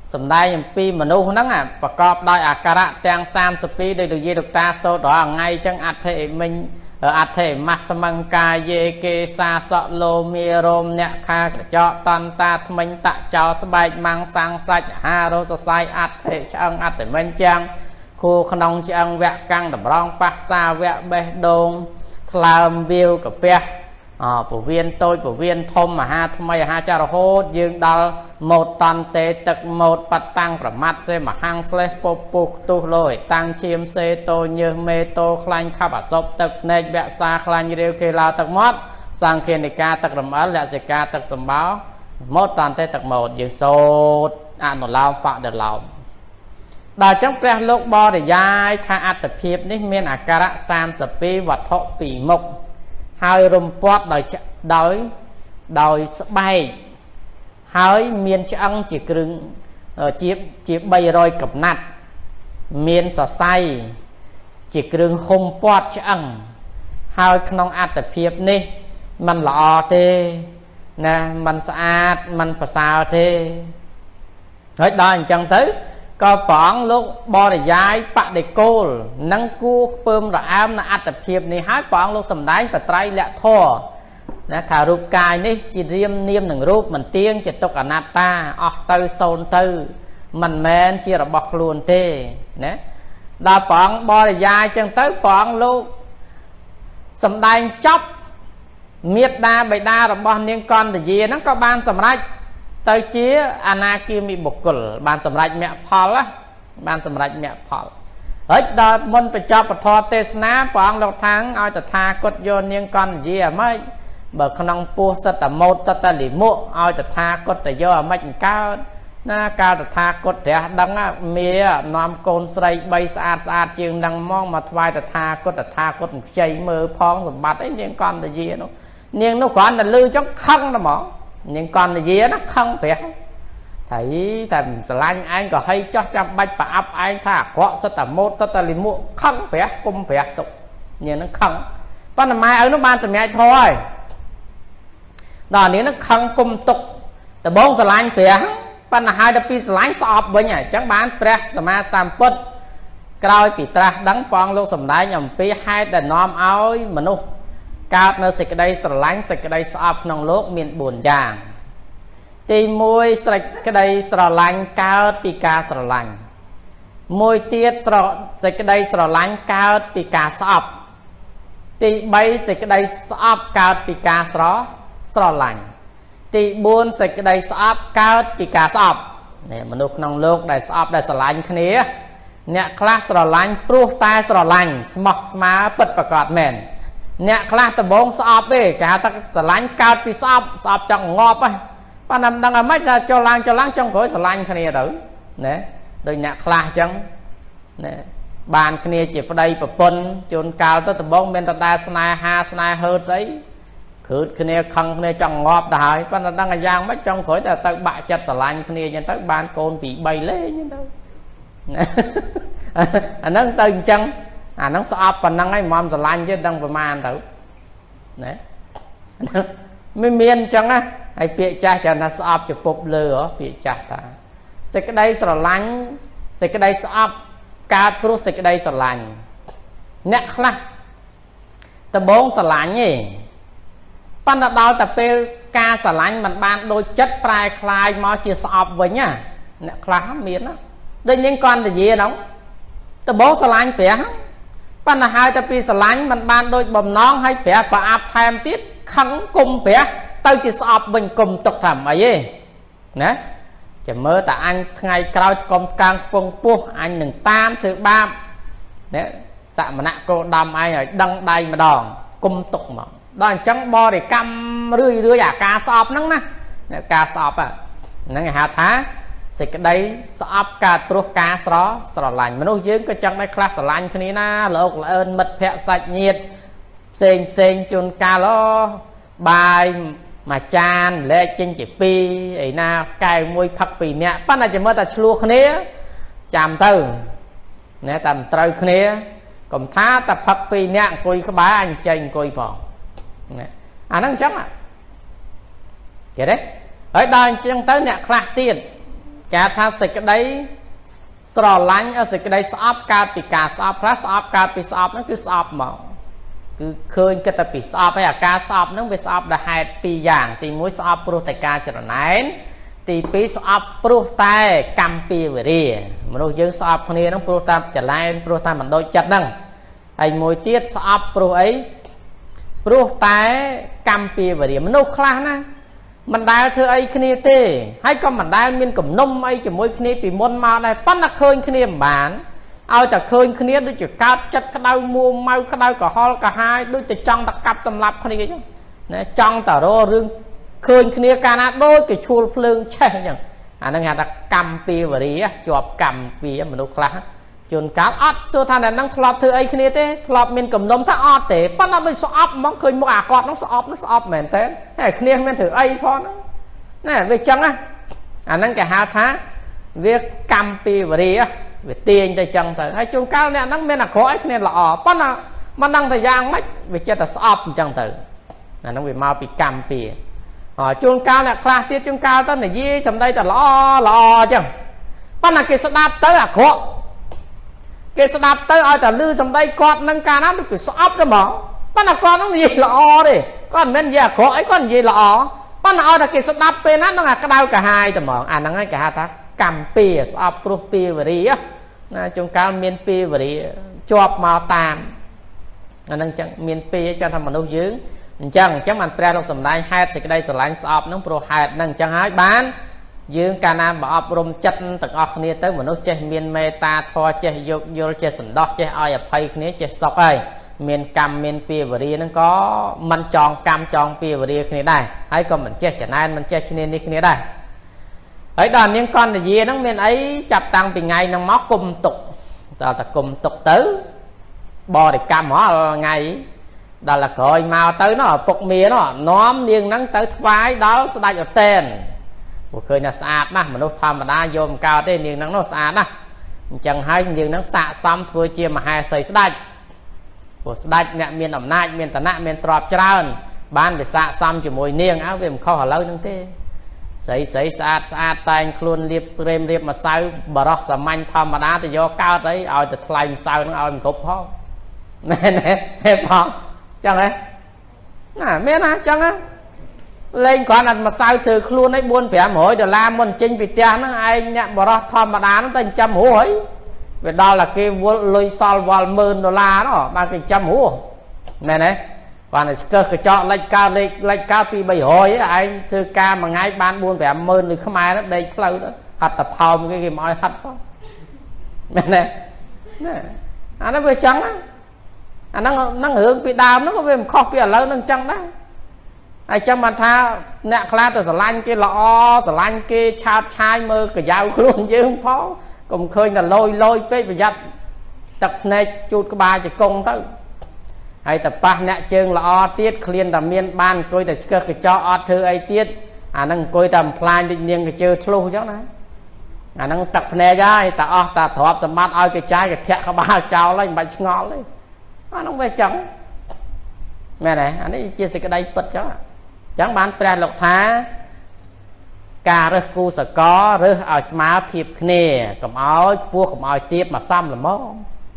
សម្ដែងអំពីមនុស្សហ្នឹងប្រកបដោយអាការៈទាំងសាមសិបពីរដោយនិយាយលោកតាសូត្ររាល់ថ្ងៃអញ្ចឹងអត្ថិមិញអត្ថិមស្មង្កាយេកេសាសក់លោមេរោមអ្នកខាក្រចកតន្តាថ្មិញតចោស្បែកម៉ាំងសាំងសាច់ហារោសរសៃអត្ថិឆ្អឹងអត្ថិមិញចាំងគូក្នុងឆ្អឹងវៈកាំងតម្រងប៉ះសាវៈបេះដូងថ្លើមវាវកាពះអពវៀនតូចពវៀនធំមហាថ្មីអាហាចារហូតយើងដល់ម៉ូតតន្ទេទឹកម៉ូតបតាំងប្រមាត់សេមហាំងស្លេះពពុះទុះលោហិតាំងឈាមសេតូញើសមេតូខ្លាញ់ខាប់អសពទឹកភ្នែកវៈសាខ្លាញ់រាវគេឡាទឹកមាត់សង្ឃានិកាទឹករំអិលលសិកាទឹកសម្បោម៉ូតតន្ទេទឹកម៉ូតយើងសូត្រអនុឡោមបដិឡោមដល់ចឹងព្រះលោកបរិយាយថាអត្តភាពនេះមានអាការៈសាមសិបពីរវត្ថុពីរមុខហើយរំពាត់ដោយដោយដោយស្បែកហើយមានឆ្អឹងជាគ្រឿងជាជាបីរយកំណាត់មានសរសៃជាគ្រឿងហុំពាត់ឆ្អឹងហើយក្នុងអត្តភាពនេះมันល្អទេណាมันស្អាតมันប្រសើរទេហើយដល់អញ្ចឹងទៅក៏ព្រះអង្គលោកបរិយាយបដិគោលនឹងគួរខ្ពើមរអើមនៅអត្តភាពនេះហើយព្រះអង្គលោកសម្ដែងបត្រៃលក្ខធម៌ណាថារូបកាយនេះជារាមនាមនឹងរូបមិនទៀងជាទុក្ខអនត្តាអស់ទៅសូន្យទៅមិនមែនជារបស់ខ្លួនទេណាដល់ព្រះអង្គបរិយាយចឹងទៅព្រះអង្គលោកសម្ដែងចប់មេត្តាបិតារបស់នាងកន្តយាហ្នឹងក៏បានសម្រេចទៅជាអនាគាមិបុគ្គលបានសម្រេចមគ្គផលណាបានសម្រេចមគ្គផលហើយដល់មុនបញ្ចប់ពធទេសនាព្រះអង្គលោកថាងឲ្យតថាគតយកនាងកន្តយាអាម៉េចបើក្នុងពោះសតមោតសតលិមុឲ្យតថាគតទៅយកអាម៉េចកើតណាកាលតថាគតព្រះដឹងមេនាំកូនស្រីបីស្អាតស្អាតជាងនឹងមកមកថ្វាយតថាគតតថាគតខ្ចីមើលផងសម្បត្តិអីនាងកន្តយានោះនាងនោះគ្រាន់តែលឺចុងខឹងតែហ្មងនាងកន្តយាណាខឹងព្រះថៃតែស្រឡាញ់ឯងក៏ហីចោះចាំបាច់ប្រអាប់ឯងថាអាក្រក់សិតតែម៉ូតសិតតែលិមុខឹងព្រះគុំព្រះទុកនាងនឹងខឹងប៉ុន្តែម៉ែឪនោះបានសម្រេចធម៌ហើយដល់នាងនឹងខឹងគុំទុកដបងស្រឡាញ់ព្រះប៉ុន្តែហើយដល់ពីស្រឡាញ់ស្អប់វិញអញ្ចឹងបានព្រះសម្មាសម្ពុទ្ធក្រោយពីត្រាស់ដឹងព្រះអង្គលោកសម្ដែងអំពីហេតុដែលនាំឲ្យមនុស្សកើតនៅសេចក្តីស្រឡាញ់សេចក្តីស្អប់ក្នុងលោកមានបួនយ៉ាងទីមួយសេចក្តីស្រឡាញ់កើតពីការស្រឡាញ់មួយទៀតសេចក្តីស្រឡាញ់កើតពីការស្អប់ទីបីសេចក្តីស្អប់កើតពីការស្រស្រឡាញ់ទីបួនសេចក្តីស្អប់កើតពីការស្អប់នេះមនុស្សក្នុងលោកដែលស្អប់ដែលស្រឡាញ់គ្នាអ្នកខ្លះស្រឡាញ់ព្រោះតែស្រឡាញ់ស្មោះស្មើពិតប្រាកដមែនអ្នកខ្លះដំបងស្អប់ទេគេហៅថាស្រឡាញ់កើតពីស្អប់ស្អប់ចង់ងាប់ហ៎ប៉ុន្តែមិនដឹងអាម៉េចថាចូលឡើងចូលឡើងចង់ក្រោយស្រឡាញ់គ្នាទៅណាដូចអ្នកខ្លះអញ្ចឹងណាបានគ្នាជាប្តីប្រពន្ធជួនកាលទៅដំបងមានតែដែរស្នេហាស្នេហ៍ហឺតស្អីគ្រឿតគ្នាខឹងគ្នាចង់ងាប់ទៅហើយប៉ុន្តែដឹងអាយ៉ាងម៉េចចង់ក្រោយតែទៅបាក់ចិត្តស្រឡាញ់គ្នាអញ្ចឹងទៅបានកូនពីបីលេអញ្ចឹងទៅអាហ្នឹងទៅអញ្ចឹងអាហ្នឹងស្អប់ប៉ុណ្ណឹងហើយមិនស្រឡាញ់ទៀតដឹងប្រមាណទៅណាមិនមានអញ្ចឹងណាហើយពាក្យចាស់ច្រើនថាស្អប់ចំពប់លើហ៎ពាក្យចាស់ថាសេចក្តីស្រឡាញ់សេចក្តីស្អប់កើតព្រោះសេចក្តីស្រឡាញ់អ្នកខ្លះដំបងស្រឡាញ់ទេប៉ុន្តែដល់តែពេលការស្រឡាញ់มันបានដូចចិត្តប្រែคลายមកជាស្អប់វិញណាអ្នកខ្លះមានណាដូចនាងកន្តយាហ្នឹងដំបងស្រឡាញ់ព្រះប៉ុន្តែហើយតែពីស្រឡាញ់มันបានដូចបំណងឲ្យព្រះប្រអាប់ថែមទៀតខឹងគុំព្រះទៅជាស្អប់វិញគុំទុកថាអីទេណាចាំមើលតែអញថ្ងៃក្រោយគុំកាងពងពោះអញនឹងតាមធ្វើបាបណាសមណៈគោដំឯងឲ្យដឹងដៃម្ដងគុំទុកមកដល់អញ្ចឹងបរិកម្មរឿយរឿយអាការស្អប់ហ្នឹងណាការស្អប់ហ្នឹងគេហៅថាសេចក្តីស្អប់កើតព្រោះការស្រស្រឡាញ់មនុស្សយើងក៏ចឹងដែរខ្លះស្រឡាញ់គ្នាណាលោកល្អឿនមិត្តភ័ក្តិសាច់ញាតិផ្សេងផ្សេងជួនកាលអូបាយមួយចានលែកចេញជាពីរឯណាកែវមួយផឹកពីរនាក់ប៉ុន្តែចាំមើលតែឆ្លោះគ្នាចាំទៅណែតែមិនត្រូវគ្នាកុំថាតែផឹកពីរនាក់អង្គុយក្បែរអញចេញអង្គុយផងណែអាហ្នឹងអញ្ចឹងគេទេហើយដល់អញ្ចឹងទៅអ្នកខ្លះទៀតការថាសេចក្តីស្រឡាញ់សេចក្តីស្អប់កើតពីការស្អប់ខ្លះស្អប់កើតពីស្អប់ហ្នឹងគឺស្អប់មកគឺឃើញគិតតែពីស្អប់ហើយអាការស្អប់ហ្នឹងវាស្អប់ដោយហេតុពីរយ៉ាងទីមួយស្អប់ព្រោះតែការច្រណែនទីពីរស្អប់ព្រោះតែកម្មពីវរាមនុស្សយើងស្អប់គ្នាហ្នឹងព្រោះតាមច្រណែនព្រោះតែមិនដូចចិត្តហ្នឹងហើយមួយទៀតស្អប់ព្រោះអីព្រោះតែកម្មពីវរាមនុស្សខ្លះណាមិនដែលធ្វើអីគ្នាទេហើយក៏មិនដែលមានគំនុំអីជាមួយគ្នាពីមុនមកដែរប៉ុន្តែឃើញគ្នាមិនបានឲ្យតែឃើញគ្នាដូចជាកើតចិត្តក្តៅមួម៉ៅក្តៅក្រហល់កាហាយដូចតែចង់តែកាប់សម្លាប់គ្នាអញ្ចឹងណាចង់តែរករឿងឃើញគ្នាកាលណាដូចគេឈួលភ្លើងឆេះអញ្ចឹងអាហ្នឹងហៅថាកម្មពីវរាជាប់កម្មពីមនុស្សខ្លះជួនកាលអត់សួរថាអ្នកហ្នឹងធ្លាប់ធ្វើអីគ្នាទេធ្លាប់មានគំនុំថាអត់ទេប៉ុន្តែដូចស្អប់ហ្មងឃើញមុខអាគាត់ហ្នឹងស្អប់ហ្នឹងស្អប់មែនតើហើយគ្នាមិនធ្វើអីផងណាវាចឹងណាអាហ្នឹងគេហៅថាវាកម្មពីវរាវាទាញទៅចឹងទៅហើយជួនកាលអ្នកហ្នឹងមានអាក្រក់អីគ្នាល្អប៉ុន្តែមិនដឹងតែយ៉ាងម៉េចវាចិត្តតែស្អប់អញ្ចឹងទៅអាហ្នឹងវាមកពីកម្មពីអជួនកាលអ្នកខ្លះទៀតជួនកាលទៅនិយាយសម្ដីតែល្អល្អអញ្ចឹងប៉ុន្តែគេស្ដាប់ទៅអាក្រក់គេស្ដាប់ទៅឲ្យតែលឺសម្ដីគាត់នឹងកាលណាដូចគេស្អប់ទៅហ្មងប៉ុន្តែគាត់នឹងនិយាយល្អទេគាត់មិនមែននិយាយអាក្រក់អីគាត់និយាយល្អប៉ុន្តែឲ្យតែគេស្ដាប់ពេលណានឹងអាក្តៅកាហាយទៅហ្មងអាហ្នឹងហើយគេហៅថាកម្មពីស្អប់ព្រោះពីវរាណាជួនកាលមានពីវរាជាប់មកតាមអាហ្នឹងចឹងមានពីចឹងថាមនុស្សយើងអញ្ចឹងអញ្ចឹងបានព្រះលោកសម្ដែងហេតុសេចក្តីស្រឡាញ់ស្អប់ហ្នឹងព្រោះហេតុហ្នឹងអញ្ចឹងហើយបានយើងកាលណាបើអប់រំចិត្តទាំងអស់គ្នាទៅមនុស្សចេះមានមេត្តាធម៌ចេះយោគយល់ចេះសន្តោសចេះឲ្យអភ័យគ្នាចេះសុខហើយមានកម្មមានពីវរាហ្នឹងក៏មិនចងកម្មចងពីវរាគ្នាដែរហើយក៏មិនចេះចំណែនមិនចេះឈ្នានេះគ្នាដែរហើយដល់នាងកណ្ដយាហ្នឹងមានអីចាប់តាំងពីថ្ងៃហ្នឹងមកគុំទុកដល់តែគុំទុកទៅបរិកម្មរាល់ថ្ងៃដល់តែក្រោយមកទៅនោះឪពុកមានោះនាំនាងហ្នឹងទៅថ្វាយដល់ស្ដេចឧទែនព្រោះឃើញថាស្អាតណាស់មនុស្សធម្មតាយកមិនកើតទេនាងហ្នឹងនោះស្អាតណាស់អញ្ចឹងហើយនាងហ្នឹងស័ក្តិសមធ្វើជាមហេសីស្ដេចព្រោះស្ដេចអ្នកមានអំណាចមានឋានៈមានទ្រព្យច្រើនបានវាស័ក្តិសមជាមួយនាងអើវាមិនខុសឥឡូវហ្នឹងទេស្រីស្រីស្អាតស្អាតតែងខ្លួនរៀបព្រេមរៀបម្សៅបរោះសាមញ្ញធម្មតាទៅយកកើតអីឲ្យទៅថ្លៃម្សៅហ្នឹងឲ្យមិនគ្រប់ផងមែនទេផងចឹងហ៎ណាមានណាចឹងហ៎លេងគ្រាន់តែម្សៅធ្វើខ្លួនឲ្យbốn 500ដុល្លារមុនចេញពីផ្ទះហ្នឹងឯងអ្នកបរោះធម្មតាហ្នឹងតែចិញ្ចឹមរស់ហើយវាដល់តែគេវល់លុយសល់វល់ម៉ឺនដុល្លារនោះបានគេចិញ្ចឹមរស់មែនទេគាត់តែស្កើកញ្ចក់លិចកើតលេខលិចកើតពី300ឯងធ្វើការមួយថ្ងៃបានbốn 5ម៉ឺននៅខ្មែរនោះដេកផ្លូវទៅហត់តែផោមគេគេមកឲ្យហត់ផងមែនទេណាអានោះវាចឹងណាអាហ្នឹងហ្នឹងរឿងពីដើមហ្នឹងក៏វាមិនខុសពីឥឡូវហ្នឹងចឹងដែរហើយចឹងបានថាអ្នកខ្លះទៅស្រឡាញ់គេល្អស្រឡាញ់គេឆាតឆាយមើលកាយ៉ាវខ្លួនយើងផងកុំឃើញតែលយលយពេកប្រយ័ត្នទឹកភ្នែកជូតក្បាលជង្គង់ទៅហើយតែប៉ះអ្នកជើងល្អទៀតឃ្លានតែមានបានអង្គុយតែឆ្កឹះកញ្ចក់អត់ធ្វើអីទៀតអាហ្នឹងអង្គុយតែបំផ្លាញដូចនាងកជើធ្លុះចឹងណាអាហ្នឹងទឹកភ្នែកហើយតែអស់តែទ្រព្យសម្បត្តិឲ្យគេចាយកធាក់ក្បាលចោលហើយមិនបាច់ឆ្ងល់ទេអាហ្នឹងវាចឹងមែនទេអានេះជាសេចក្តីពិតចឹងចឹងបានព្រះលោកថាការរើសគូសកលរើសឲ្យស្មើភាពគ្នាកុំឲ្យខ្ពស់កុំឲ្យទាបមកសំល្មម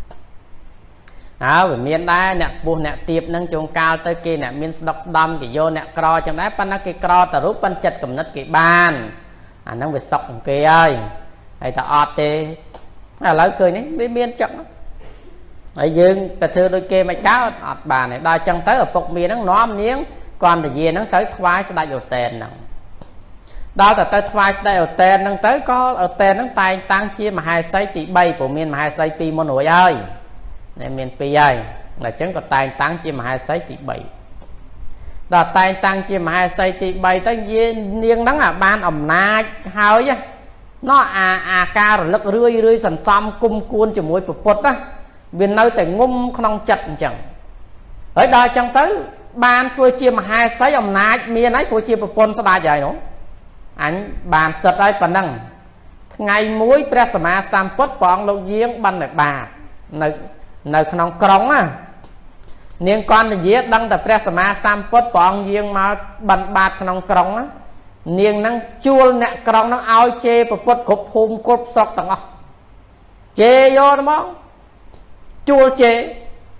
ហើយវាមានដែរអ្នកខ្ពស់អ្នកទាបហ្នឹងជួនកាលទៅគេអ្នកមានស្ដុកស្ដំគេយកអ្នកក្រចឹងដែរប៉ុន្តែគេក្រតែរូបប៉ុន្តែចិត្តគំនិតគេបានអាហ្នឹងវាសុកគេហើយហើយតែអត់ទេឥឡូវឃើញនេះវាមានចឹងហើយយើងទៅធ្វើដូចគេមិនកើតអត់បានទេដល់ចឹងទៅឪពុកមាហ្នឹងនាំនាងកណ្ដយាហ្នឹងទៅថ្វាយស្ដេចឧទែនហ្នឹងដល់តែទៅថ្វាយស្ដេចឧទែនហ្នឹងទៅក៏ឧទែនហ្នឹងតែងតាំងជាមហេសីទី3ព្រោះមានមហេសីពីរមុនរួចហើយនេះមានពីរហើយដល់ចឹងក៏តែងតាំងជាមហេសីទី3ដល់តែងតាំងជាមហេសីទី3ទៅយានាងហ្នឹងបានអំណាចហើយណោះអាអាការរលឹករឿយរឿយសន្សំគុំគួនជាមួយពុទ្ធណាវានៅតែងុំក្នុងចិត្តអញ្ចឹងហើយដល់ចឹងទៅបានធ្វើជាមហេសីអំណាចមានហើយព្រោះជាប្រពន្ធស្ដេចហើយនោះអញបានសិតហើយប៉ុណ្ណឹងថ្ងៃមួយព្រះសម្មាសម្ពុទ្ធព្រះអង្គលោកយាងបិណ្ឌបាតនៅនៅក្នុងក្រុងណានាងកណ្ដយាដឹងតែព្រះសម្មាសម្ពុទ្ធព្រះអង្គយាងមកបិណ្ឌបាតក្នុងក្រុងណា niềng năng chua nè còng năng ao chê và quật cục hùm cột sọc tầng ọc chê vô đúng không chua chê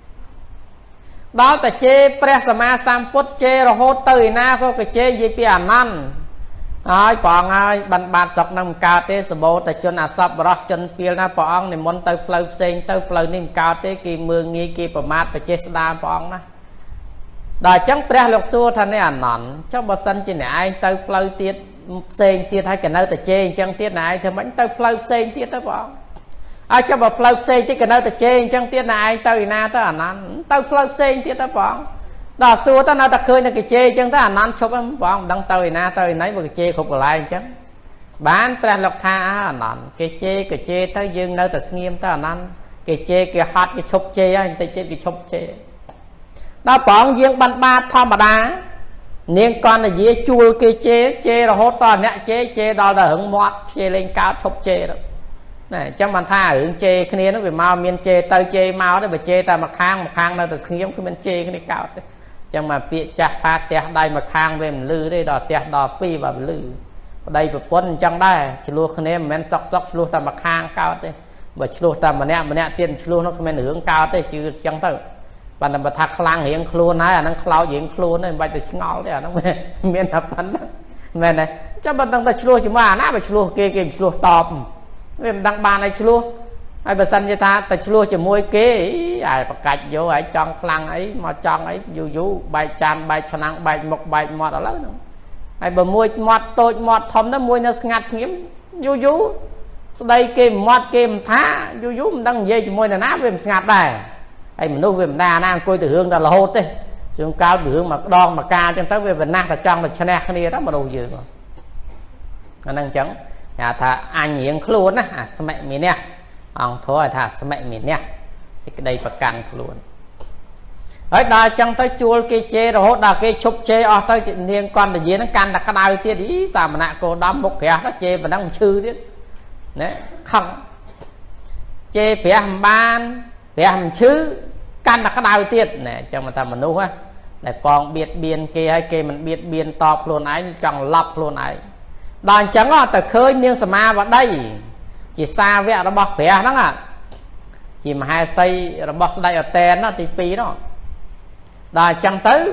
đó là chê pre sama samput chê rồi hốt tới na có cái chê gì bia năn ai bọn ai bàn bát sọc năng cao tế sờ bố tại chân à sập rồi chân bia na bọn này muốn tới phơi sen tới phơi nín cao tế kỳ mương nghi kỳ bờ mát và chê đa bọn na đại chẳng pre lục xua thanh này ăn nón cho bớt sân trên này ai tới phơi tiết sen tiết hay cái nơi tại chê chẳng tiết này thì vẫn tới phơi sen tiết tới bọn ai cho bớt phơi sen tiết cái nơi tại chê chẳng tiết này tới na tới ăn nón tới phơi sen tiết tới bọn đó xua tới nào ta khơi là cái chê chẳng tới ăn nón chụp em bọn đang tới na tới nấy một cái chê khục lại chẳng bán pre lục tha ăn nón cái chê cái chê tới dương nơi ta nghiêm tới ăn nón cái chê cái hot cái chụp chê anh tới chê cái chụp chê đó bọn riêng ban ba thom đá niên con là dễ chua cái chế chế là hốt to nè chế chế đó là hứng mót chế lên cao thục chế đó này chắc mình tha hưởng chế cái này nó về mau miên chế tơi chế mau đấy mà chế ta mà khang mà khang đâu ta nghiêm cái mình chế cái này cao đấy chẳng mà bị chặt tha tẹt đây mà khang về mình lư đây đò tẹt đò pi và lư đây phải quân chẳng đây chỉ luôn cái này mình sọc sọc luôn ta mà khang cao đấy mà luôn ta mà nè mà nè tiền luôn nó mình hưởng cao đấy chứ chẳng tới bạn làm bật thắc lang hiện khuôn này nó khlau hiện khuôn này bài từ ngõ đấy nó miền hấp bắn này này cho bạn đang bật chua chỉ mà nãy bật chua kia kia chua tọp mình đang bàn này chua ai bật sân như ta bật chua chỉ môi kế ai bật cạch vô ai trong lang ấy mà trong ấy dù dù bài chan bài chăn bài một bài mọt ở lớn ai bật môi mọt tôi mọt thầm nó môi nó ngặt nghiếm dù dù đây kìm mọt kìm thá dù dù mình đang dây chỉ môi là nát về ngặt này ai mình nuôi về mình đa năng coi từ hương là là hốt đấy chúng cao từ hương mà đòn mà ca trên tới về Việt Nam là trong là channel cái này đó mà đầu dừa rồi năng trắng nhà thà anh hiện luôn á à sao mẹ mình nè ông thôi thà sao mẹ mình nè thì cái đây phải căng luôn ở đây chẳng tới chua cái chê rồi hốt là cái chụp chê ở tới liên quan là gì nó can là cái đau tiên ý sao mà nãy cô đâm một kẻ nó chê mà đang chư đấy đấy không chê phía hầm ban hàm chứ căn là cái đau tiết này cho mà ta mình nuôi á để còn biệt biên kia hay kia mình biệt biên tọp luôn ấy chẳng lọc luôn ấy đàn chẳng là ta khơi nhưng sao mà vào đây chỉ xa vẽ nó bọc vẻ đó à chỉ mà hai xây nó bọc đây ở tên nó thì phí đó đàn chẳng tới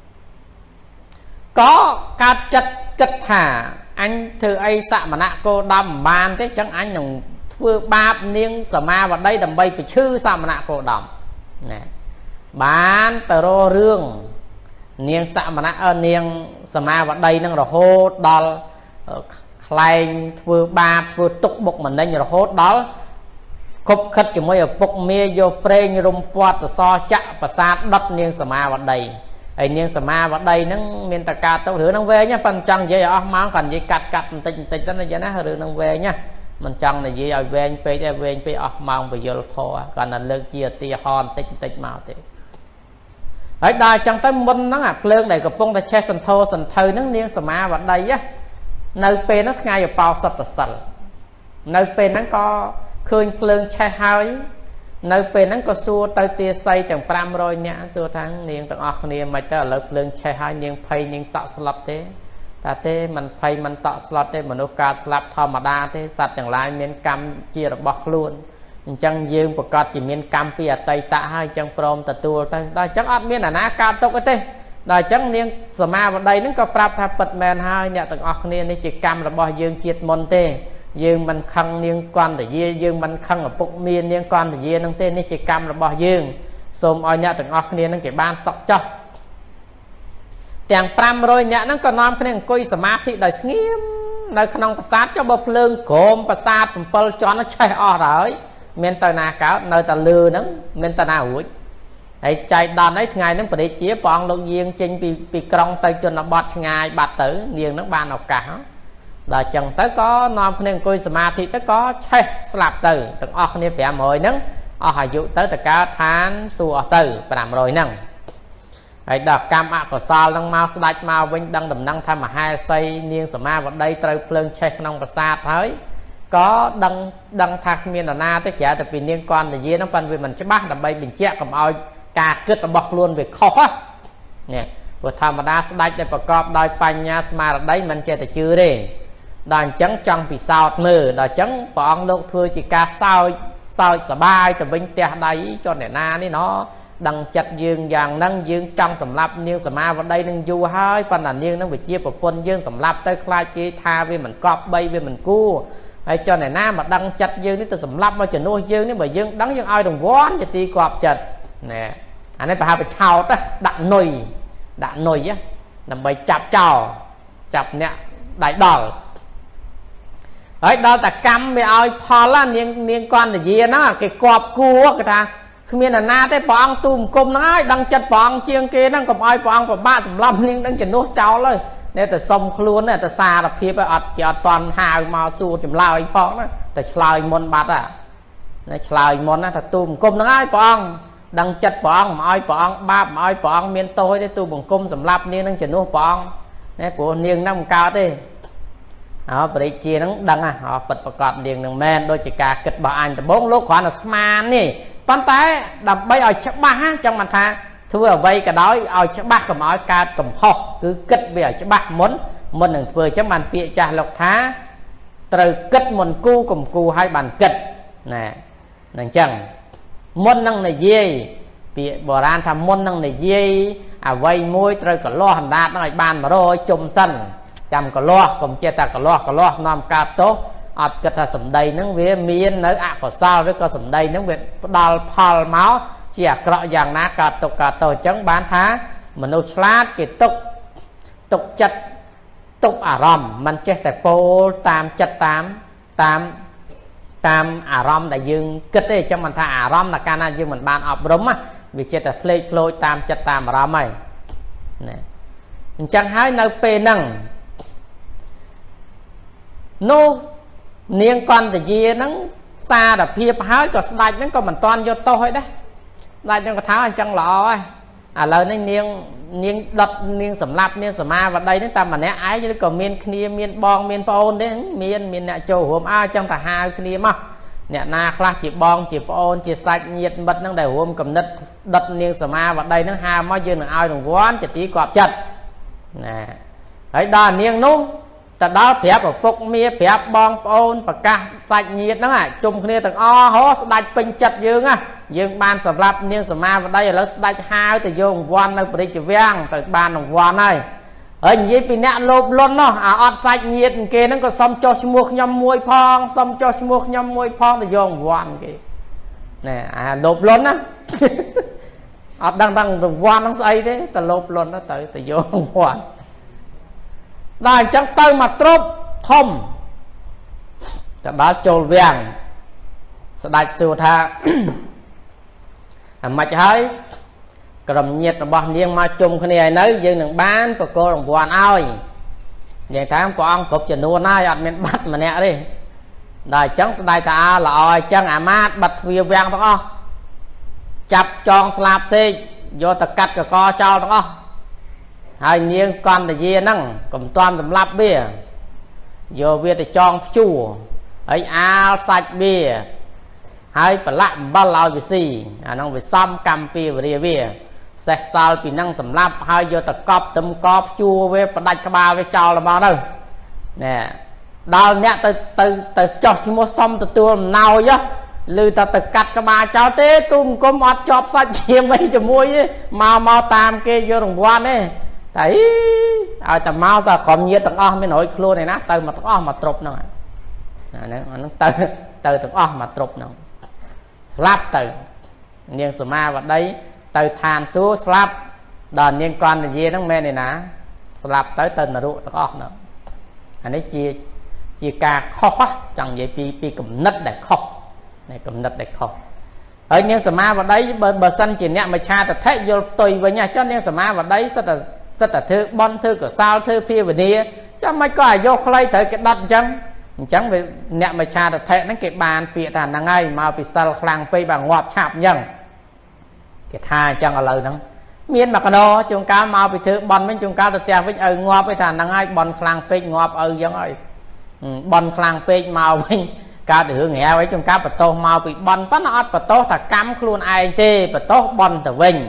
có cá chất kết thả anh thử ấy xạ mà nạ cô đâm bàn thế chẳng anh nhung vừa ba niên sờ ma vào đây đầm bay bị chư sao mà nạ cổ đầm nè bán tờ rô rương niên sao mà nạ niên sờ ma vào đây nó là hốt đo khai vừa ba vừa tục bục mình đây là hốt đó khúc khất chỉ mới ở bục mía vô pre như rung poa tờ so chạ và xa đất niên sờ ma vào đây ấy niên sờ ma vào đây nó miền tà ca tao hứa nó về nhá phần trăng vậy ở máu còn gì cắt cắt tình tình đó là vậy nó hứa nó về nhá mình chăng là gì ở bên pe ra bên pe ở mong bây giờ thôi còn là lương chia tia hòn tích tích màu thế ở đây chẳng tới minh nó à lương này của phong là che sần thô sần thơ nó niên sờ ma vào đây á nơi pe nó ngay ở bao sập sần nơi pe nó có khơi lương che hai nơi pe nó có xua tới tia say chẳng pram rồi nhá xua tháng niên tận ở niên mà tới lớp lương che hai niên pay niên tạo slot thế ta thế mình pay mình tạo slot thế mình ok slap thom mà đa thế sạch chẳng lại miền cam chia được bọc luôn chẳng dương và cọt chỉ miền cam bây giờ tây tạ hai chẳng prom ta tua ta đây chắc ắt miền là ná cao tốc cái thế đây chẳng niên giờ mà vào đây nó có prap tha bật men hai nhà tận ọc niên chỉ cam là bao dương chiết môn tê dương mình khăng liên quan để dê dương mình khăng ở bụng miền liên quan để dê nâng tên này chỉ cam là bao dương xôm ở nhà tận ọc niên nó chỉ ban sọc cho chẳng pram rồi nhá nó còn nom cái này coi sờ mát thì đời nghiêm nơi khăn ông sát cho bậc lương cồm và sát pol cho nó chạy ở đấy miền tây na cáo nơi ta lừa nó miền tây na hủi ấy chạy đòn ấy ngày nó phải để chia bọn lông riêng trên bị bị còng tay cho nó bọt ngày bạt tử niềng nó ban nào cả là chẳng tới có nom cái này coi sờ mát thì tới có chạy slap từ từng ở này phải mồi nắng ở hải dụ tới tất cả tháng xua từ pram rồi nắng ấy đợt cam ạ của sao đang mau sạch mau vinh đang đầm năng tham mà hai xây niên sờ ma vào đây trời phơn che nông và xa thấy có đăng đăng thạc miền là na tới trả từ niên quan là gì nó phân về mình chứ bác là bay bình che cầm ao cà cứt là bọc luôn về khó nè ព្រោះធម្មតាស្ដេចដែលប្រកបដោយបញ្ញាស្មារតីមិនចេះតែជឿទេដល់អញ្ចឹងចង់ពិសោធន៍មើលដល់អញ្ចឹងព្រះអង្គលោកធ្វើជាការសោយសោយសបាយទៅវិញផ្ទះដៃចុះអ្នកណានេះណោះដឹងចិត្តយើងយ៉ាងហ្នឹងយើងចង់សម្លាប់នាងសមាវតីនឹងយូរហើយប៉ុន្តែនាងនឹងវិជាប្រពន្ធយើងសម្លាប់ទៅខ្លាចគេថាវាមិនកប់បីវាមិនគួរហើយចុះអ្នកណាមកដឹងចិត្តយើងនេះទៅសម្លាប់មកជំនួសយើងនេះបើយើងដឹងយើងឲ្យរង្វាន់ជាទីគប់ចិត្តណែអានេះប្រហែលប្រឆោតដាក់នុយដាក់នុយដើម្បីចាប់ចោលចាប់អ្នកដៃដល់ហើយដល់តែកម្មវាឲ្យផលនាងនាងកន្តយាហ្នឹងគេគប់គួរគេថាគ្មានណាទេព្រះអង្គទូមគុំហ្នឹងហើយដឹងចិត្តព្រះអង្គជាងគេហ្នឹងកុំឲ្យព្រះអង្គពិបាកសម្លាប់នាងដឹងជំនួសចោលហើយតែតែសុំខ្លួនតែសារភាពឲ្យអត់គេអត់តន់ហៅមកសួរចម្លើយផងណាតែឆ្លើយមុនបាត់ណាឆ្លើយមុនណាថាទូមគុំហ្នឹងហើយព្រះអង្គដឹងចិត្តព្រះអង្គមិនឲ្យព្រះអង្គបាបមិនឲ្យព្រះអង្គមានទោសទេទូបង្គំសម្លាប់នាងនឹងជំនួសព្រះអង្គណាព្រោះនាងហ្នឹងមិនកើតទេអើបរិជាហ្នឹងដឹងហ่ะពិតប្រកបនាងនឹងមែនដូចជាការគិតរបស់អញដំបងលោកគ្រាន់តែស្មាននេះប៉ុន្តែដើម្បីឲ្យច្បាស់ចឹងមិនថាធ្វើអ្វីក៏ដោយឲ្យច្បាស់កុំឲ្យកើតកំហុសគឺគិតវាឲ្យច្បាស់មុនមុននឹងធ្វើចឹងបានពាក្យចាស់លោកថាត្រូវគិតមុនគូកំគូឲ្យបានគិតណានឹងចឹងមុននឹងនិយាយពាក្យបុរាណថាមុននឹងនិយាយអ្វីមួយត្រូវកលាស់អណ្ដាតនឹងឲ្យបានមួយរយជុំសិនចាំកលាស់កុំចេះតែកលាស់កលាស់នាំកើតទោសអត់គិតថាសម្ដីហ្នឹងវាមាននៅអកុសលឬក៏សម្ដីហ្នឹងវាផ្ដល់ផលមកជាអាក្រក់យ៉ាងណាកើតទុកកើតទោសអញ្ចឹងបានថាមនុស្សឆ្លាតគេទុកទុកចិត្តទុកអារម្មណ៍មិនចេះតែពោលតាមចិត្តតាមតាមតាមអារម្មណ៍ដែលយើងគិតទេអញ្ចឹងមិនថាអារម្មណ៍តែកាលណាយើងមិនបានអប់រំវាចេះតែភ្លេចភ្លោចតាមចិត្តតាមអារម្មណ៍ហើយណាអញ្ចឹងហើយនៅពេលហ្នឹងនោះនាងកន្តយាហ្នឹងសារភាពហើយក៏ស្ដេចហ្នឹងក៏មិនតាន់យកទោសឲ្យដែរស្ដេចហ្នឹងក៏ថាអញ្ចឹងល្អហើយឥឡូវនេះនាងនាងដុតនាងសម្លាប់នាងសមាវតីហ្នឹងតែម្នាក់ឯងឬក៏មានគ្នាមានបងមានប្អូនទេមានមានអ្នកចូលរួមអើអញ្ចឹងទៅហៅគ្នាមកអ្នកណាខ្លះជាបងជាប្អូនជាសាច់ញាតិមិត្តហ្នឹងដែលរួមគំនិតដុតនាងសមាវតីហ្នឹងហៅមកយើងនឹងឲ្យរង្វាន់ជាទីគប់ចិត្តណាហើយដល់នាងនោះទៅដល់ប្រាប់ឪពុកមាប្រាប់បងប្អូនប្រកាសសាច់ញាតិហ្នឹងជុំគ្នាទាំងអស់ហោស្ដាច់ពេញចិត្តយើងណាយើងបានសម្រាប់នាងសមាវតីឥឡូវស្ដាច់ហៅទៅយករង្វាន់នៅព្រះរាជវាំងទៅបានរង្វាន់ហើយហើយនិយាយពីអ្នកលោភលន់នោះអាអត់សាច់ញាតិគេហ្នឹងក៏សុំចុះឈ្មោះខ្ញុំមួយផងសុំចុះឈ្មោះខ្ញុំមួយផងទៅយករង្វាន់គេណែអាលោភលន់ណាអត់ដឹងដឹងរង្វាន់ហ្នឹងស្អីទេតែលោភលន់ទៅទៅយករង្វាន់ដល់អញ្ចឹងទៅមកទ្រពធំទៅដល់ចូលវាំងស្ដេចសួរថាអាម៉េចហើយក្រុមញាតិរបស់នាងមកជុំគ្នាឲ្យនៅយើងនឹងបានបកគលរង្វាន់ឲ្យនិយាយថាព្រះអង្គគ្រប់ចំនួនហើយអត់មានបាត់ម្នាក់ទេដល់អញ្ចឹងស្ដេចថាល្អអញ្ចឹងអាមាត្យបាត់ទ្វារវាំងទាំងអស់ចាប់ចងស្លាបសេកយកទៅកាត់កកចោលទាំងអស់ហើយនាងកន្តយាហ្នឹងកុំតាន់សម្លាប់វាយកវាទៅចងព្យួរហើយអាលសាច់វាហើយប្រឡាក់អំបិលឲ្យវាស៊ីអាហ្នឹងវាសំកម្មពីវរាវាសេះសល់ពីហ្នឹងសម្លាប់ហើយយកទៅកប់ទឹមកព្យួរវាផ្ដាច់ក្បាលវាចោលមកទៅណែដល់អ្នកទៅទៅទៅចោះឈ្មោះសំទទួលអំណោយឮតែទៅកាត់ក្បាលចោលទេទូមគុំអត់ជាប់សាច់ឈាមអីជាមួយទេមកមកតាមគេយករង្វាន់ទេតែឲ្យតែមកសោះក្រុមញាតិទាំងអស់មានរយខ្លួនឯណាទៅមកទាំងអស់មកទ្រពហ្នឹងអាហ្នឹងអាហ្នឹងទៅទៅទាំងអស់មកទ្រពហ្នឹងស្លាប់ទៅនាងសមាវតីទៅឋានសួគ៌ស្លាប់ដល់នាងកន្តយាហ្នឹងមែនទេណាស្លាប់ទៅទៅនរកទាំងអស់ហ្នឹងអានេះជាជាការខុសចង់និយាយពីពីគំនិតដែលខុសនៃគំនិតដែលខុសហើយនាងសមាវតីបើបើសិនជាអ្នកមច្ឆាទិដ្ឋិយល់ផ្ទុយវិញចុះនាងសមាវតីសិតតែសិតតែធ្វើបន់ធ្វើកុសលធ្វើភាវនាចាំមិនក៏អាយុខ្លីត្រូវគេដុតអញ្ចឹងអញ្ចឹងវាអ្នកមច្ឆាទិដ្ឋិហ្នឹងគេបានពាក្យថាហ្នឹងហើយមកពីសិលខ្លាំងពេកបាទងាប់ឆាប់អញ្ចឹងគេថាអញ្ចឹងឥឡូវហ្នឹងមានមកកណោជួនកាលមកពីធ្វើបន់វិញជួនកាលទៅផ្ទះវិញឲ្យងាប់ឯថាហ្នឹងហើយបន់ខ្លាំងពេកងាប់ឪអញ្ចឹងហើយបន់ខ្លាំងពេកមកវិញកើតរឿងរាវអីជួនកាលបន្ទោសមកពីបន់ប៉ុន្តែអត់បន្ទោសថាកម្មខ្លួនឯងទេបន្ទោសបន់ទៅវិញ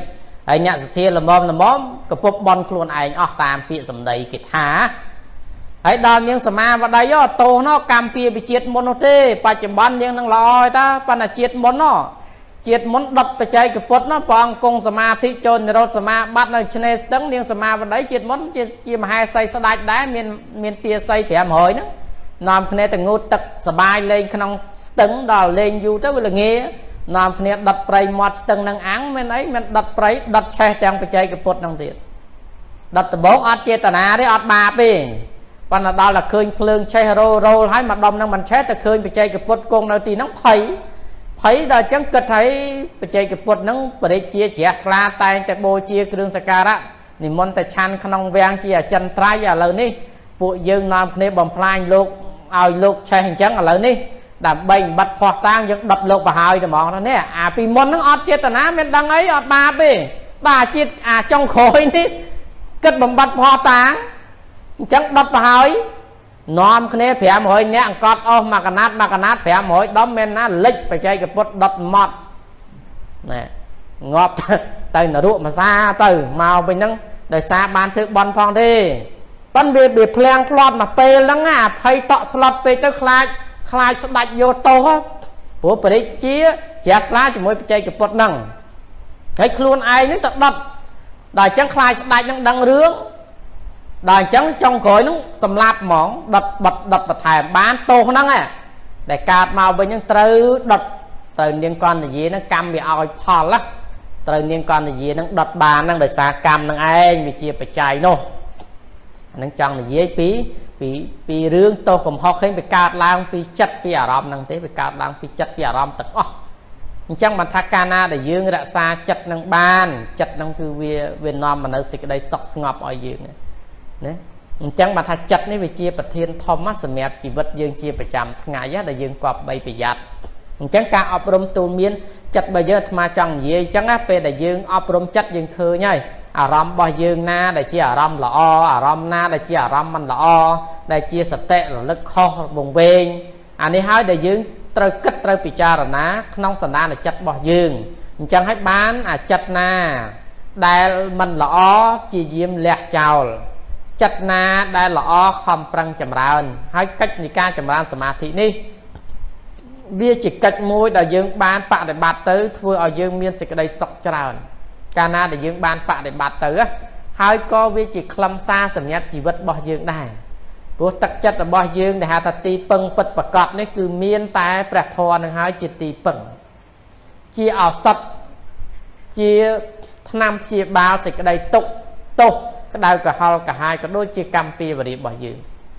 ហើយអ្នកសទ្ធាល្មមល្មមកពុបបនខ្លួនឯងអស់តាមពាក្យសម្ដីគេថាហើយដល់នាងសមាវតីតោនោះកម្មពីវិជាតិមុននោះទេបច្ចុប្បន្នយើងនឹងល្អហើយតាប៉ុន្តែជាតិមុននោះជាតិមុនដុតបច្ចេកពុទ្ធណាព្រះអង្គគង់សមាធិចូលនិរោធសមាបត្តិនៅឆ្នេរស្ទឹងនាងសមាវតីជាតិមុនជាជាមហេសីស្ដេចដែរមានមានទាស័យប្រាំរយហ្នឹងនាំគ្នាទៅងូតទឹកសបាយលេងក្នុងស្ទឹងដល់លេងយូរទៅវាល្ងានាំគ្នាដុតព្រៃមាត់ស្ទឹងនឹងអាំងមានអីមានដុតព្រៃដុតឆេះទាំងបច្ចេកពុទ្ធហ្នឹងទៀតដុតដំបងអត់ចេតនាទេអត់បាបទេប៉ុន្តែដល់តែឃើញភ្លើងឆេះរោរោលហើយម្ដុំនឹងមិនឆេះតែឃើញបច្ចេកពុទ្ធគង់នៅទីហ្នឹងភ័យភ័យដល់អញ្ចឹងគិតថាបច្ចេកពុទ្ធហ្នឹងបរិជាជ្រះថ្លាតែងតែបូជាគ្រឿងសក្ការៈនិមន្តតែឆាន់ក្នុងវាំងជាអចិន្ត្រៃយ៍ឥឡូវនេះពួកយើងនាំគ្នាបំផ្លាញលោកឲ្យលោកឆេះអញ្ចឹងឥឡូវនេះដើម្បីបាត់ផោះតាងយើងដុតលោកបហើយតែហ្មងនេះអាពីមុនហ្នឹងអត់ចេតនាមានដឹងអីអត់បាបទេបាទជាតិអាចុងក្រោយនេះគិតបំបត្តិផោះតាងអញ្ចឹងដុតបហើយនាំគ្នាប្រាំរយនាក់អង្គត់អស់មួយកណាត់មួយកណាត់ប្រាំរយដុំមែនណាលិចបច្ចេកពុទ្ធដុតម៉ត់ណែងាប់ទៅនរកភាសាទៅមកវិញហ្នឹងដោយសារបានធ្វើបន់ផងទេប៉ុន្តែវាភ្លាំងផ្្លាត់មកពេលហ្នឹងអាភ័យតក់ស្លុតពេកទៅខ្លាចខ្លាចស្ដាច់យកទោសព្រោះបរិជាជ្រះថ្លាជាមួយបច្ចេកពុទ្ធហ្នឹងហើយខ្លួនឯងនេះទៅដុតដល់អញ្ចឹងខ្លាចស្ដាច់នឹងដឹងរឿងដល់អញ្ចឹងចុងក្រោយហ្នឹងសម្លាប់ហ្មងដុតបត់ដុតបន្ថែមបានទោសហ្នឹងដែលកើតមកវិញហ្នឹងត្រូវដុតត្រូវនាងកណ្ដយាហ្នឹងកម្មវាឲ្យផលណាត្រូវនាងកណ្ដយាហ្នឹងដុតបានហ្នឹងដោយសារកម្មហ្នឹងឯងវាជាបច្ច័យនោះអាហ្នឹងចង់និយាយពីពីពីរឿងទោសកំហុសឃើញវាកើតឡើងពីចិត្តពីអារម្មណ៍ហ្នឹងទេវាកើតឡើងពីចិត្តពីអារម្មណ៍ទាំងអស់អញ្ចឹងបានថាកាលណាដែលយើងរក្សាចិត្តនឹងបានចិត្តហ្នឹងគឺវាវានាំមកនៅសេចក្តីសុខស្ងប់ឲ្យយើងណាអញ្ចឹងបានថាចិត្តនេះវាជាប្រធានធំសម្រាប់ជីវិតយើងជាប្រចាំថ្ងៃដែលយើងគប្បីប្រយ័ត្នអញ្ចឹងការអប់រំទូលមានចិត្តបើយើងអាត្មាចង់និយាយអញ្ចឹងណាពេលដែលយើងអប់រំចិត្តយើងឃើញហើយអារម្មណ៍របស់យើងណាដែលជាអារម្មណ៍ល្អអារម្មណ៍ណាដែលជាអារម្មណ៍មិនល្អដែលជាសតិរលឹកខុសវង្វេងអានេះហើយដែលយើងត្រូវគិតត្រូវពិចារណាក្នុងសន្តានចិត្តរបស់យើងអញ្ចឹងហើយបានអាចិត្តណាដែលមិនល្អជាយាមលះចោលចិត្តណាដែលល្អខំប្រឹងចម្រើនហើយកិច្ចនៃការចម្រើនសមាធិនេះវាជាកិច្ចមួយដែលយើងបានបដិបត្តិទៅធ្វើឲ្យយើងមានសេចក្តីសុខច្រើនកាលណាដែលយើងបានបដិបត្តិទៅហើយក៏វាជាខ្លឹមសារសម្រាប់ជីវិតរបស់យើងដែរព្រោះទឹកចិត្តរបស់យើងដែលហៅថាទីពឹងពិតប្រាកដនេះគឺមានតែព្រះធម៌នឹងហើយជាទីពឹងជាឱសថជាថ្នាំព្យាបាលសេចក្តីទុក្ខទោសក្តៅក្រហល់កាហាយក៏ដូចជាកម្មពីវរិយរបស់យើង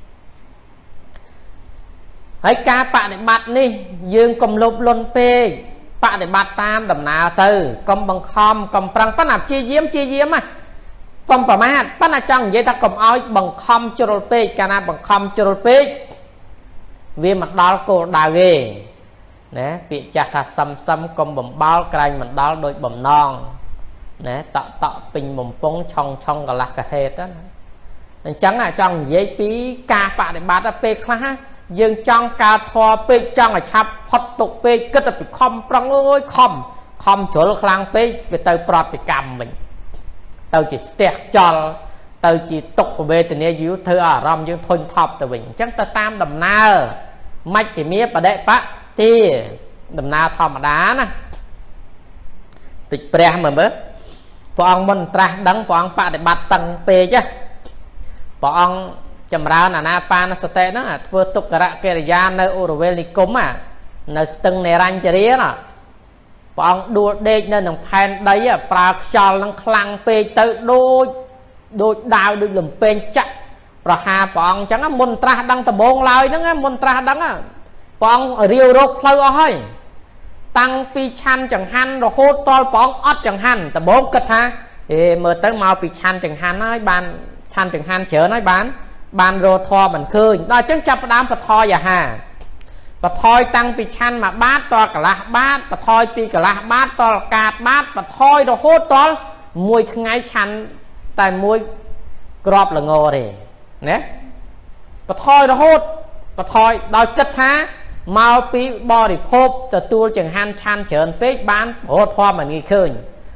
ហើយការបដិបត្តិនេះយើងកុំលោភលន់ពេកបដិបត្តិតាមដំណើរទៅកុំបង្ខំកុំប្រឹងប៉ុន្តែព្យាយាមព្យាយាមណាកុំប្រមាទប៉ុន្តែចង់និយាយថាកុំឲ្យបង្ខំជ្រុលពេកកាលណាបង្ខំជ្រុលពេកវាមិនដល់គោលដៅទេណាពាក្យចាស់ថាសឹមសឹមកុំបំបោលក្រែងមិនដល់ដោយបំណងណាតក់តក់ពេញបំពង់ឆុងឆុងកលាស់កហេតណាអញ្ចឹងចង់និយាយពីការបដិបត្តិពេលខ្លះយើងចង់កើតធម៌ពេកចង់ឲ្យឆាប់ផុតទុកពេកគិតតែពីខំប្រឹងអើយខំខំជ្រុលខ្លាំងពេកវាទៅប្រតិកម្មវិញទៅជាស្ទះខ្យល់ទៅជាទុក្ខវេទនាយូរធ្វើអារម្មណ៍យើងធុញថប់ទៅវិញអញ្ចឹងទៅតាមដំណើរមជ្ឈិមាបដិបទាដំណើរធម្មតាណាតិចព្រះមើលមើលព្រះអង្គមិនត្រាស់ដឹងព្រះអង្គបដិបត្តិតឹងពេកព្រះអង្គចម្រើនអាណាបាណសតិហ្នឹងធ្វើទុក្ករកិរិយានៅឧរវេលនិគមនៅស្ទឹងនេរញ្ជរាណាព្រះអង្គដួលដេកនៅក្នុងផែនដីប្រើខ្យល់នឹងខ្លាំងពេកទៅដូចដូចដាវដូចលំពេងចាក់ប្រហារព្រះអង្គអញ្ចឹងមុនត្រាស់ដឹងដំបងឡើយហ្នឹងមុនត្រាស់ដឹងព្រះអង្គរាវរោគផ្លូវអស់ហើយតាំងពីឆាន់ចង្ហាន់រហូតតល់ព្រះអង្គអត់ចង្ហាន់ដំបងគិតថាអេមើលទៅមកពីឆាន់ចង្ហាន់ហើយបានឆាន់ចង្ហាន់ច្រើនហើយបានបានរធម៌មិនឃើញដល់អញ្ចឹងចាប់ផ្ដើមបថយអាហារបថយតាំងពីឆាន់មួយបាតតកន្លះបាតបថយពីកន្លះបាតតលកាតបាតបថយរហូតតលមួយថ្ងៃឆាន់តែមួយក្របល្ងទេណាបថយរហូតបថយដោយគិតថាមកពីបរិភោគទទួលចង្ហាន់ឆាន់ច្រើនពេកបានរធម៌មិនងាយឃើញ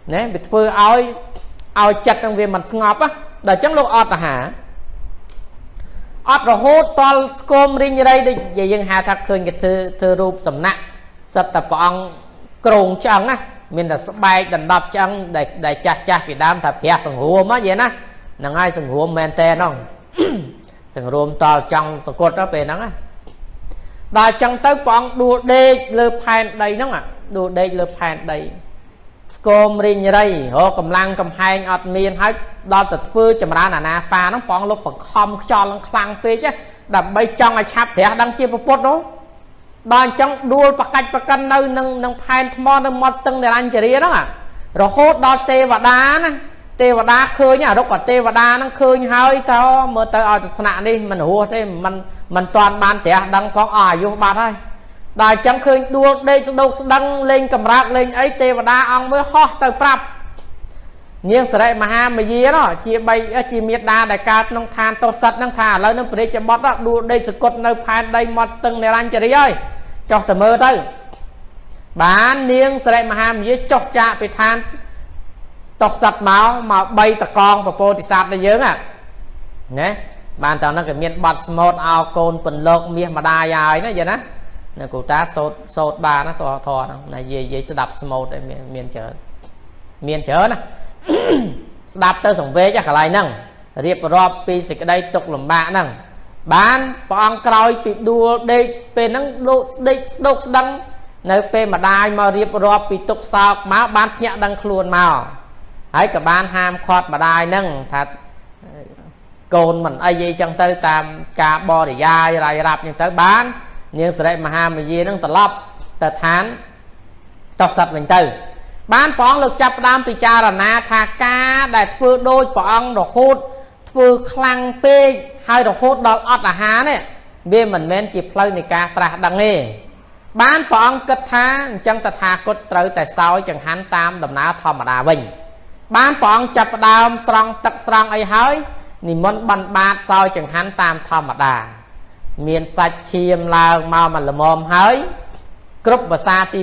ណែវាធ្វើឲ្យឲ្យចិត្តនឹងវាមិនស្ងប់ណាដល់អញ្ចឹងលោកអត់អាហារអត់រហូតតល់ស្គមរីងរៃដូចយើងហៅថាឃើញគេធ្វើធ្វើរូបសំណាក់សិតតែព្រះអង្គក្រងឆ្អឹងណាមានតែស្បែកដណ្ដប់ឆ្អឹងដែលដែលចាស់ចាស់ពីដើមថាព្រះសង្រួមហ្នឹងយេណាហ្នឹងហើយសង្រួមមែនតើហ្នឹងសង្រួមតល់ចង់សកត់ទៅពេលហ្នឹងណាដល់អញ្ចឹងទៅព្រះអង្គដួលដេកលើផែនដីហ្នឹងដួលដេកលើផែនដីស្គមរីងរៃរកកម្លាំងកំហែងអត់មានហើយដល់ទៅធ្វើចម្រើនអាណាបាហ្នឹងព្រះអង្គលោកបង្ខំខ្យល់ឡើងខ្លាំងពេកដើម្បីចង់ឲ្យឆាប់ត្រាស់ដឹងជាពុទ្ធនោះដល់អញ្ចឹងដួលបកាច់បកិននៅនឹងនឹងផែនថ្មនៅមាត់ស្ទឹងនិរញ្ជរាហ្នឹងរហូតដល់ទេវតាណាទេវតាឃើញរុក្ខទេវតាហ្នឹងឃើញហើយតើមើលទៅឲ្យថ្នាក់នេះមិនរស់ទេមិនមិនតាន់បានត្រាស់ដឹងផងអស់អាយុបាត់ហើយដល់អញ្ចឹងឃើញដួលដេកស្ដោកស្ដឹងលេងកំរាកលេងអីទេវតាអង្គមើលហោះទៅប្រាប់នាងសិរិមហាមាយានោះជាបីជាមេដាដែលកើតក្នុងឋានទោសិតហ្នឹងថាឥឡូវនឹងព្រះរាជបុត្រដួលដេកសកត់នៅផែនដីមាត់ស្ទឹងនិរញ្ជរីហើយចុះទៅមើលទៅបាននាងសិរិមហាមាយាចុះចាកពីឋានទោសិតមកមកបីតកងពពោធិសត្វដល់យើងណាបានតើហ្នឹងក៏មានបាត់ស្មូតអោកូនពន្លកមាសម្ដាយហើយណាយេណានៅគូតាសោតសោតបានណាតធរហ្នឹងណាយាយយាយស្ដាប់ស្មូតឯមានមានច្រើនមានច្រើនណាស្ដាប់ទៅសង្វេគកន្លែងហ្នឹងរៀបរាប់ពីសេចក្តីទុក្ខលំបាកហ្នឹងបានព្រះអង្គក្រោយពីដួលដេកពេលហ្នឹងលោកដេកស្ដោកស្ដឹងនៅពេលម្ដាយមករៀបរាប់ពីទុក្ខសោកមកបានភ្ញាក់ដឹងខ្លួនមកហើយក៏បានហាមឃាត់ម្ដាយហ្នឹងថាកូនមិនអីអីចឹងទៅតាមការបរិយាយរាយរាប់ចឹងទៅបាននាងសិរិមហាមាយានឹងត្រឡប់ទៅឋានទោសិតវិញទៅបានព្រះអង្គលោកចាប់ផ្ដើមពិចារណាថាការដែលធ្វើដូចព្រះអង្គរហូតធ្វើខ្លាំងពេកហើយរហូតដល់អត់អាហារនេះវាមិនមែនជាផ្លូវនៃការត្រាស់ដឹងទេបានព្រះអង្គគិតថាអញ្ចឹងតថាគតត្រូវតែសោយចង្ហាន់តាមដំណើរធម្មតាវិញបានព្រះអង្គចាប់ផ្ដើមស្រង់ទឹកស្រង់អីហើយនិមន្តបិណ្ឌបាតសោយចង្ហាន់តាមធម្មតាមានសាច់ឈាមឡើងមកមកល្មមហើយគ្រប់ភាសាទី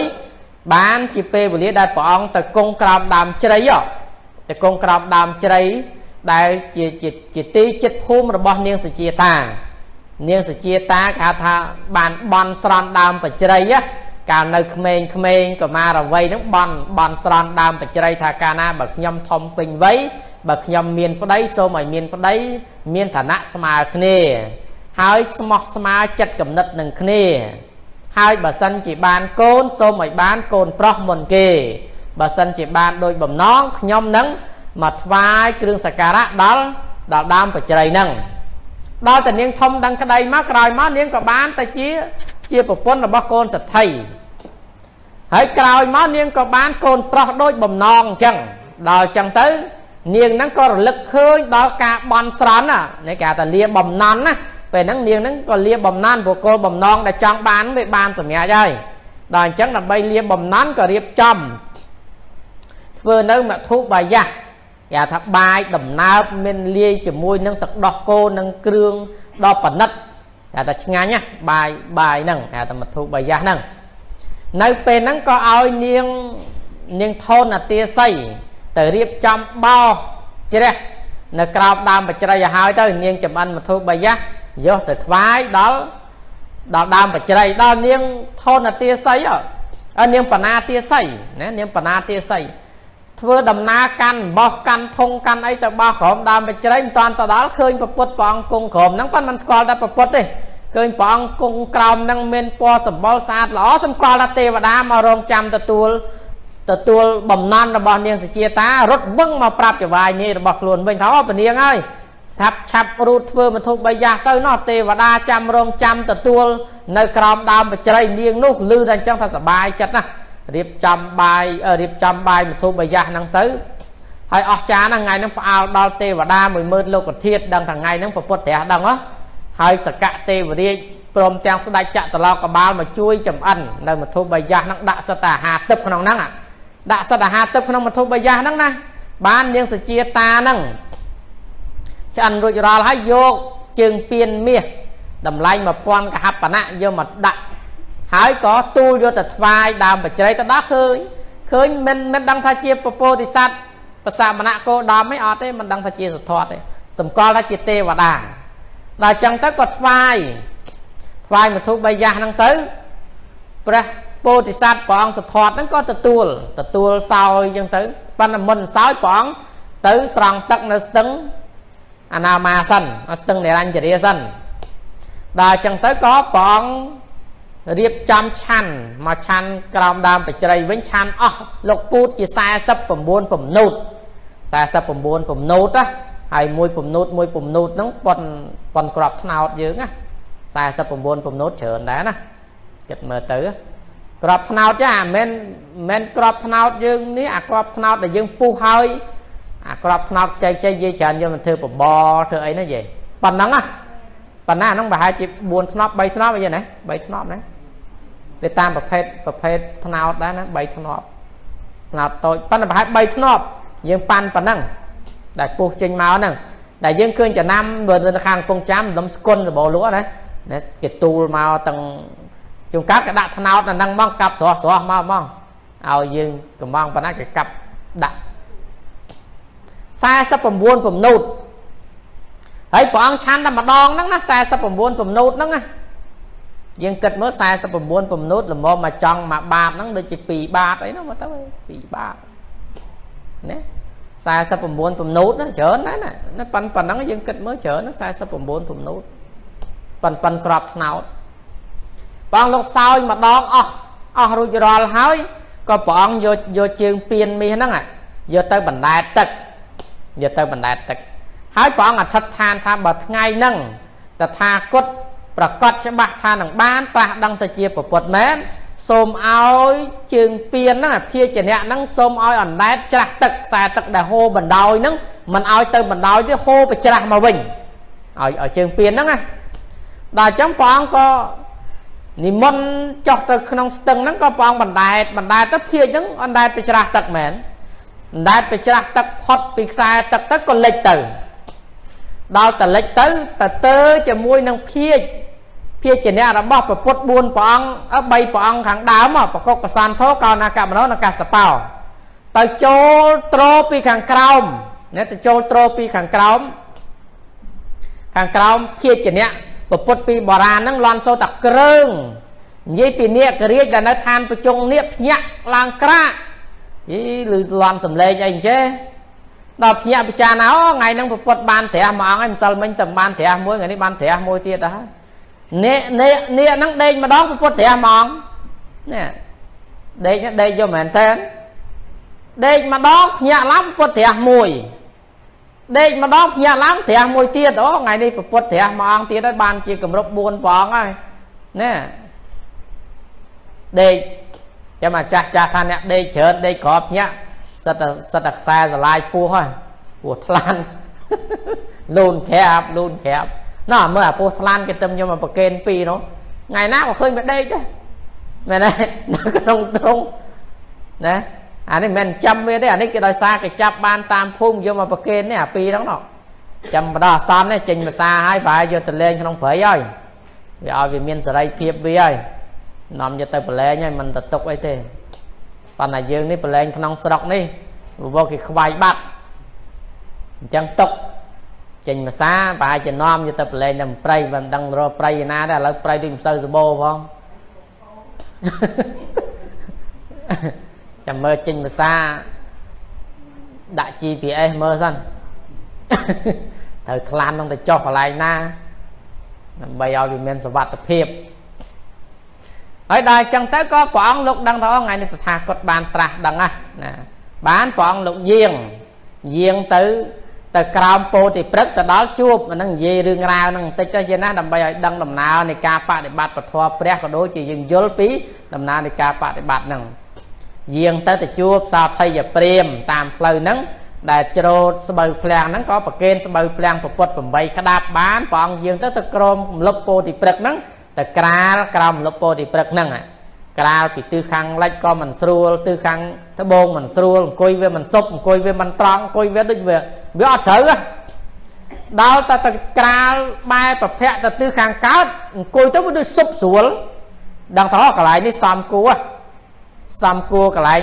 6បានជាពេលវេលាដែលព្រះអង្គទៅគង់ក្រោមដើមជ្រៃទៅគង់ក្រោមដើមជ្រៃដែលជាជាទីចិត្តភូមិរបស់នាងសុជាតានាងសុជាតាគេហៅថាបានបន់ស្រន់ដើមបច្រៃកាលនៅក្មេងក្មេងកុមារវ័យហ្នឹងបន់បន់ស្រន់ដើមបច្រៃថាកាលណាបើខ្ញុំធំពេញវ័យបើខ្ញុំមានប្តីសូមឲ្យមានប្តីមានឋានៈស្មើគ្នាហើយស្មោះស្មើចិត្តគំនិតនឹងគ្នាហើយបើសិនជាបានកូនសូមឲ្យបានកូនប្រុសមុនគេបើសិនជាបានដោយបំណងខ្ញុំនឹងមកថ្វាយគ្រឿងសក្ការៈដល់ដល់ដើមបច្រៃហ្នឹងដល់តែនាងធំដឹងក្តីមកក្រោយមកនាងក៏បានតែជាជាប្រពន្ធរបស់កូនសទ្ធិហើយក្រោយមកនាងក៏បានកូនប្រុសដោយបំណងអញ្ចឹងដល់អញ្ចឹងទៅនាងហ្នឹងក៏រលឹកឃើញដល់ការបន់ស្រន់ណាគេហៅថាលាបំណន់ណាពេលហ្នឹងនាងហ្នឹងក៏លាបំណន់ព្រោះគោលបំណងដែលចង់បានវាបានសម្រេចហើយដល់អញ្ចឹងដើម្បីលាបំណន់ក៏រៀបចំធ្វើនៅមធុបាយៈគេថាបាយដំណើបមានលាយជាមួយនឹងទឹកដោះគោនិងគ្រឿងដ៏ប្រណិតគេថាឆ្ងាញ់ណាបាយបាយហ្នឹងគេថាមធុបាយៈហ្នឹងនៅពេលហ្នឹងក៏ឲ្យនាងនាងថនអទាស័យទៅរៀបចំបោជ្រះនៅក្រោមដើមបច្រៃឲ្យហើយទៅនាងចំអិនមធុបាយៈយកទៅថ្វាយដល់ដល់ដើមបច្រៃដល់នាងថនអទាស័យនាងបណាទាស័យណានាងបណាទាស័យធ្វើដំណើរកាន់បោះកាន់ធុងកាន់អីទៅបោះក្រោមដើមបច្រៃមិនតាន់ទៅដល់ឃើញប្រពុតព្រះអង្គគង់ក្រោមហ្នឹងប៉ុន្តែមិនស្គាល់តែប្រពុតទេឃើញព្រះអង្គគង់ក្រោមហ្នឹងមានពណ៌សម្បុរស្អាតល្អសម្គាល់ថាទេវតាមករងចាំទទួលទទួលបំណន់របស់នាងសុជាតារត់វឹងមកប្រាប់ចវាយនាយរបស់ខ្លួនវិញថាអូពនាងហើយឆាប់ឆាប់រូតធ្វើមធុបាយៈទៅណោះទេវតាចាំរងចាំទទួលនៅក្រោមដើមបច្រៃនាងនោះឮតែអញ្ចឹងថាសប្បាយចិត្តណារៀបចំបាយរៀបចំបាយមធុបាយៈហ្នឹងទៅហើយអស្ចារ្យណាស់ថ្ងៃហ្នឹងផ្អើលដល់ទេវតាមួយម៉ឺនលោកធាតុដឹងថាថ្ងៃហ្នឹងប្រពុតត្រាស់ដឹងហ៎ហើយសកៈទេវរាជព្រមទាំងស្ដេចចតុឡោកបាលមកជួយចំអិននៅមធុបាយៈហ្នឹងដាក់សិតអាហារទឹកក្នុងហ្នឹងដាក់សិតអាហារទឹកក្នុងមធុបាយៈហ្នឹងណាបាននាងសុជាតាហ្នឹងឆ្អិនរួចរាល់ហើយយកជើងពៀនមាសតម្លៃមួយពាន់កហបណៈយកមកដាក់ហើយក៏ទូលយកទៅថ្វាយដើមបច្រៃទៅដល់ឃើញ khơi mình mình đang thay chia popo thì sátภาษามณะโกดอมไม่อดទេมันដឹងថាជាសុទ្ធតទេសម្គាល់ថាជាទេវតាដល់ចឹងទៅក៏ថ្វាយថ្វាយមធុបីយ៉ាស់ហ្នឹងទៅព្រះពោធិសត្វព្រះអង្គសុទ្ធតហ្នឹងក៏ទទួលទទួលសោយចឹងទៅប៉ុន្តែមុនសោយព្រះអង្គទៅស្រង់ទឹកនៅស្ទឹងអនាមាសិនស្ទឹងនិរញ្ចរាសិនដល់ចឹងទៅក៏ព្រះអង្គរៀបចំឆាន់មកឆាន់ក្រោមដើមបច្ច័យវិញឆាន់អស់លោកពូតជាสี่สิบเก้าពំនូតสี่สิบเก้าពំនូតណាហើយមួយពំនូតមួយពំនូតហ្នឹងប៉ុនប៉ុនក្របថ្នោតយើងណាสี่สิบเก้าពំនូតច្រើនដែរណាគិតមើលទៅក្របថ្នោតចាមិនមិនក្របថ្នោតយើងនេះអាក្របថ្នោតដែលយើងពុះហើយអាក្របថ្នោតខ្ចីខ្ចីយើងច្រើនយកមកធ្វើបបរធ្វើអីណាយេប៉ុណ្ណឹងណាប៉ុណ្ណាហ្នឹងប្រហែលជាbốnថ្នប់3ថ្នប់អីយ៉ាងណា3ថ្នប់ណាទៅតាមប្រភេទប្រភេទថ្នោតដែរណា3ថ្នប់ថ្នោតតូចប៉ុន្តែប្រហែល3ថ្នប់យើងប៉ាន់ប៉ុណ្ណឹងដែលពុះចេញមកហ្នឹងដែលយើងឃើញចំណាំនៅខាងកំពង់ចាមលំស្គុនសបោលក់ណាគេទូលមកទាំងជួនកាលគេដាក់ថ្នោតនៅហ្នឹងមកកាប់ស្រស់ស្រស់មកហ្មងឲ្យយើងកំងប៉ុណ្ណាគេកាប់ដាក់สี่สิบเก้าពំនូតហើយព្រះអង្គឆាន់តែម្ដងហ្នឹងណាสี่สิบเก้าពំនូតហ្នឹងណាយើងគិតមើលสี่สิบเก้าពំនូតល្មមមកចង់មកបាតហ្នឹងដូចជាពីរបាតអីហ្នឹងមកទៅពីរបាតណាสี่สิบเก้าពំនូតណាច្រើនណាស់ណាប៉ិនប៉ណ្ណឹងយើងគិតមើលច្រើនណាสี่สิบเก้าពំនូតប៉ិនប៉ិនក្របថ្នោតព្រះអង្គលោកសោយម្ដងអស់អស់រួចរាល់ហើយក៏ព្រះអង្គយកយកជើងពៀនមាសហ្នឹងយកទៅបណ្ដែតទឹកយកទៅបណ្ដែតទឹកហើយព្រះអង្គអធិដ្ឋានថាបើថ្ងៃហ្នឹងតថាគតប្រកាសច្បាស់ថានឹងបានត្រាស់ដឹងទៅជាពុទ្ធមែនសូមឲ្យជើងពៀនហ្នឹងអាភាជាអ្នកហ្នឹងសូមឲ្យអណ្ដែតច្រាស់ទឹកខ្សែទឹកដែលហូរបណ្ដោយហ្នឹងមិនឲ្យទៅបណ្ដោយទេហូរទៅច្រាស់មកវិញឲ្យឲ្យជើងពៀនហ្នឹងណាដល់អញ្ចឹងព្រះអង្គក៏និមន្តចុះទៅក្នុងស្ទឹងហ្នឹងក៏ព្រះអង្គបណ្ដែតបណ្ដែតទៅភាជហ្នឹងអណ្ដែតទៅច្រាស់ទឹកមែនអណ្ដែតទៅច្រាស់ទឹកផុតពីខ្សែទឹកទៅក៏លិចទៅដល់តលិចទៅតើជាមួយនឹងភាជភាជៈរបស់ព្រះពុទ្ធbốnព្រះអង្គ3ព្រះអង្គខាងដើមប្រកបកសន្ធោកោណាកមនោនិងកសបោទៅចូលត្រោពីខាងក្រោមណាទៅចូលត្រោពីខាងក្រោមខាងក្រោមភាជៈព្រះពុទ្ធពីបុរាណហ្នឹងលន់សូតក្រើងនិយាយពីនាគរាជដែលនៅឋានប្រជុងនាគភ្ញាក់ឡើងក្រាក់យីឬលន់សំឡេងអីចេះដល់ភ្ញាក់ពិចារណាអូថ្ងៃហ្នឹងប្រពុតបានត្រាស់មួយអង្គឯងម្សិលមិញតែបានត្រាស់មួយថ្ងៃនេះបានត្រាស់មួយទៀតដែរនេះនេះនេះហ្នឹងដេកម្ដងប្រពុតត្រាស់មួយអង្គនេះដេកដេកយកមែនតើដេកម្ដងភ្ញាក់ឡើងប្រពុតត្រាស់មួយដេកម្ដងភ្ញាក់ឡើងត្រាស់មួយទៀតអូថ្ងៃនេះប្រពុតត្រាស់មួយអង្គទៀតហើយបានជាគម្រប់bốnព្រះអង្គហើយនេះដេកចាំអាចាស់ចាស់ថាអ្នកដេកច្រើនដេកក្របភ្ញាក់សិតតែសិតតែខ្សែស្រឡាយពោះហើយពោះថ្លាន់លូនក្រាបលូនក្រាបណោះមើលអាពោះថ្លាន់គេទៅខ្ញុំមកប្រកេនពីរនោះថ្ងៃណាក៏ឃើញមកដេកដែរមែនទេនៅក្នុងត្រង់ណាអានេះមិនចាំវាទេអានេះគេដោយសារគេចាប់បានតាមភូមិយកមកប្រកេននេះអាពីរហ្នឹងណោះចាំបដោះអសន្ននេះចេញភាសាហើយប្រហែលយកទៅលេងក្នុងព្រៃហើយវាឲ្យវាមានសេរីភាពវាហើយនាំយកទៅប្រឡែងហើយមិនទៅទុកអីទេប៉ុន្តែយើងនេះប្រឡែងក្នុងស្រុកនេះព្រោះគេខ្វាយបាត់អញ្ចឹងទុកចេញភាសាប្រហែលជានាំយកទៅប្រឡែងនៅព្រៃមិនដឹងរកព្រៃណាដែរឥឡូវព្រៃដូចមិនសូវសបោផងចាំមើលចេញភាសាដាក់ G P S មើលសិនត្រូវថ្លាន់នឹងទៅចុះកន្លែងណាដើម្បីឲ្យវាមានសុវត្ថិភាពហើយដល់អញ្ចឹងទៅក៏ព្រះអង្គលោកដឹងថាថ្ងៃនេះតថាគតបានត្រាស់ដឹងណាបានព្រះអង្គលោកយាងយាងទៅទៅក្រោមពោធិព្រឹកទៅដល់ជួបអានឹងនិយាយរឿងរ៉ាវហ្នឹងបន្តិចទៅយាយណាដើម្បីឲ្យដឹងដំណើរនៃការបដិបត្តិពធព្រះក៏ដូចជាយើងយល់ពីដំណើរនៃការបដិបត្តិហ្នឹងយាងទៅទៅជួបសោថយព្រាមតាមផ្លូវហ្នឹងដែលច្រូតស្បូវភ្លាំងហ្នឹងក៏ប្រគេនស្បូវភ្លាំងពុទ្ធ8ក្តាប់បានព្រះអង្គយាងទៅទៅក្រោមរំលឹកពោធិព្រឹកហ្នឹងតែក្រាលក្រោមរំលឹកពោធិព្រឹកហ្នឹងក្រាលពីទិសខាងលិចក៏មិនស្រួលទិសខាងត្បូងមិនស្រួលអង្គុយវាមិនសុបអង្គុយវាមិនត្រង់អង្គុយវាដូចវាវាអត់ត្រូវដល់តែទៅក្រាលបែរប្រភពទៅទិសខាងកើតអង្គុយទៅវាដូចសុបស្រួលដឹងថាកន្លែងនេះសំគួរសំគួរកន្លែង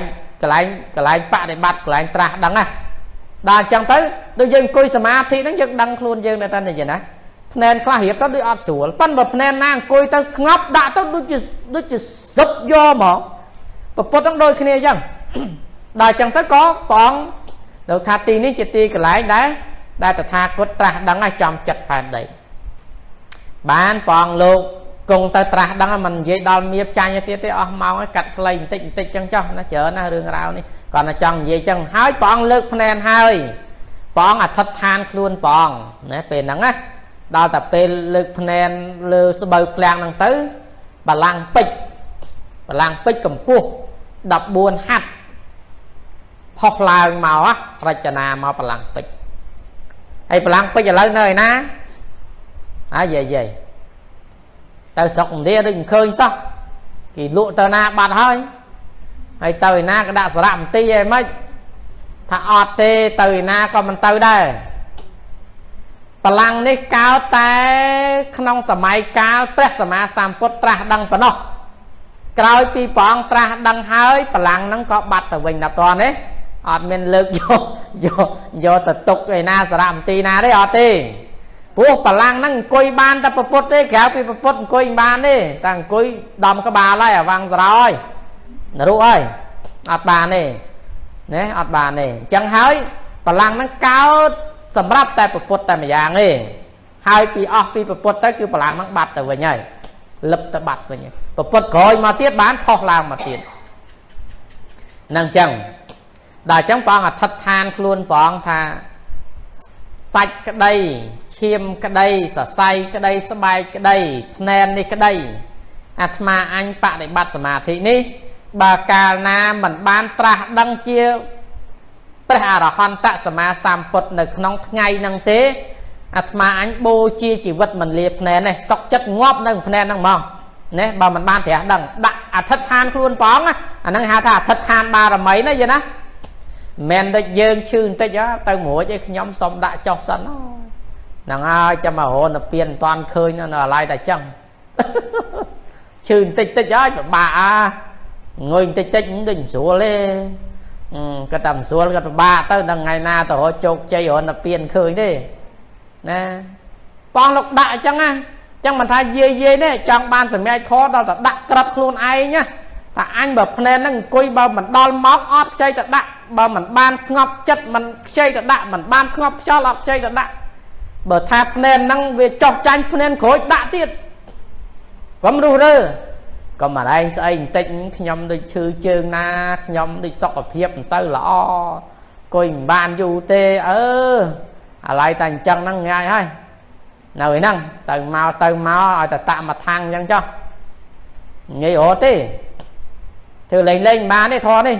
កន្លែងកន្លែងបដិបត្តិកន្លែងត្រាស់ដឹងណាដល់អញ្ចឹងទៅដូចយើងអង្គុយសមាធិហ្នឹងយើងដឹងខ្លួនយើងតែតែណាភ្នែនខ្លះរៀបទៅដូចអត់ស្រួលប៉ុន្តែភ្នែនណាអង្គុយទៅស្ងប់ដាក់ទៅដូចជាដូចជាសឹកយកហ្មងប្រពុតហ្នឹងដូចគ្នាអញ្ចឹងដល់អញ្ចឹងទៅក៏ព្រះអង្គលោកថាទីនេះជាទីកន្លែងដែលដែលតថាគតត្រាស់ដឹងឲ្យចំចិត្តផែនដីបានព្រះអង្គលោកគង់ទៅត្រាស់ដឹងមិននិយាយដល់មៀបចាញ់ទៀតទេអស់ម៉ោងឲ្យកាត់ខ្លីបន្តិចបន្តិចចឹងចុះណាច្រើនណារឿងរ៉ាវនេះគាត់តែចង់និយាយចឹងហើយព្រះអង្គលើកភ្នែនហើយព្រះអង្គអធិដ្ឋានខ្លួនព្រះអង្គណាពេលហ្នឹងណាដល់តែពេលលើកភ្នែនលើស្បូវភ្លាំងហ្នឹងទៅបលាំងពេជ្របលាំងពេជ្រកម្ពស់ដប់បួនហាត់ផុសឡើងមករចនាមកបលាំងពេជ្រហើយបលាំងពេជ្រឥឡូវនៅឯណាអាយយាយទៅស្រុកឥណ្ឌាដូចមិនឃើញសោះគេលក់ទៅណាបាត់ហើយហើយទៅឯណាក៏ដាក់សារៈមន្ទីរឯមិនថាអត់ទេទៅឯណាក៏មិនទៅដែរបលាំងនេះកើតតែក្នុងសម័យកាលព្រះសម្មាសម្ពុទ្ធត្រាស់ដឹងប៉ុណ្ណោះក្រោយពីព្រះអង្គត្រាស់ដឹងហើយបលាំងហ្នឹងក៏បាត់ទៅវិញដល់តនេះអត់មានលើកយកយកយកទៅទុកឯណាសារៈមន្ទីរណាទេអត់ទេព្រោះបលាំងហ្នឹងអង្គុយបានតែប្រពុតទេក្រៅពីប្រពុតអង្គុយមិនបានទេតែអង្គុយដំក្បាលហើយអាវាំងស្រោហើយនរុហើយអត់បានទេណាអត់បានទេអញ្ចឹងហើយបលាំងហ្នឹងកើតសម្រាប់តែប្រពុតតែម្យ៉ាងទេហើយពីអស់ពីប្រពុតទៅគឺបលាំងហ្នឹងបាត់ទៅវិញហើយលឹបទៅបាត់វិញប្រពុតក្រោយមកទៀតបានផុសឡើងមកទៀតហ្នឹងអញ្ចឹងដល់អញ្ចឹងព្រះអង្គអធិដ្ឋានខ្លួនព្រះអង្គថាសាច់ក្តីឈាមក្តីសរសៃក្តីស្បែកក្តីភ្នែននេះក្តីអាត្មាអញបដិបត្តិសមាធិនេះបើកាលណាមិនបានត្រាស់ដឹងជាព្រះអរហន្តសម្មាសម្ពុទ្ធនៅក្នុងថ្ងៃហ្នឹងទេអាត្មាអញបូជាជីវិតមិនលាភ្នែននេះសុកចិត្តងាប់នៅភ្នែនហ្នឹងហ្មងណាបើមិនបានត្រាស់ដឹងដាក់អធិដ្ឋានខ្លួនព្រះអង្គអាហ្នឹងហៅថាអធិដ្ឋានបារមីណាយល់ណាមិនដូចយើងឈឺបន្តិចទៅមួយឯខ្ញុំសុំដាក់ចុះសិនហ្នឹងហើយចាំមករហូតទៅពៀនមិនតាន់ឃើញនៅអាឡ័យតែចឹងឈឺបន្តិចតិចហើយពិបាកអាងុយបន្តិចតិចដូចមិនស្រួលទេគាត់តែមិនស្រួលគាត់ពិបាកទៅដល់ថ្ងៃណាទៅរកជោគជ័យរហូតទៅពៀនឃើញទេណាបងលោកដាក់អញ្ចឹងណាអញ្ចឹងមិនថាយាយយាយទេចង់បានសម្រេចធរដល់តែដាក់ក្រិតខ្លួនឯងណាតែអញបើភ្នែនហ្នឹងអង្គុយបើមិនដល់មកអត់ខ្ចីទៅដាក់បើមិនបានស្ងប់ចិត្តមិនខ្ចីទៅដាក់មិនបានស្ងប់ខ្យល់អត់ខ្ចីទៅដាក់បើថាភ្នែនហ្នឹងវាចោះចាញ់ភ្នែនក្រួយដាក់ទៀតកុំរុះរើកុំអរែងស្អីបន្តិចខ្ញុំដូចឈឺជើងណាខ្ញុំដូចសុខភាពមិនសូវល្អអង្គុយមិនបានយូរទេអឺអាឡ័យតែអញ្ចឹងហ្នឹងងាយហើយនៅឯហ្នឹងទៅមកទៅមកឲ្យតែតាក់មកថាំងអញ្ចឹងចុះងាយរត់ទេធ្វើលេងលេងមិនបានទេធរនេះ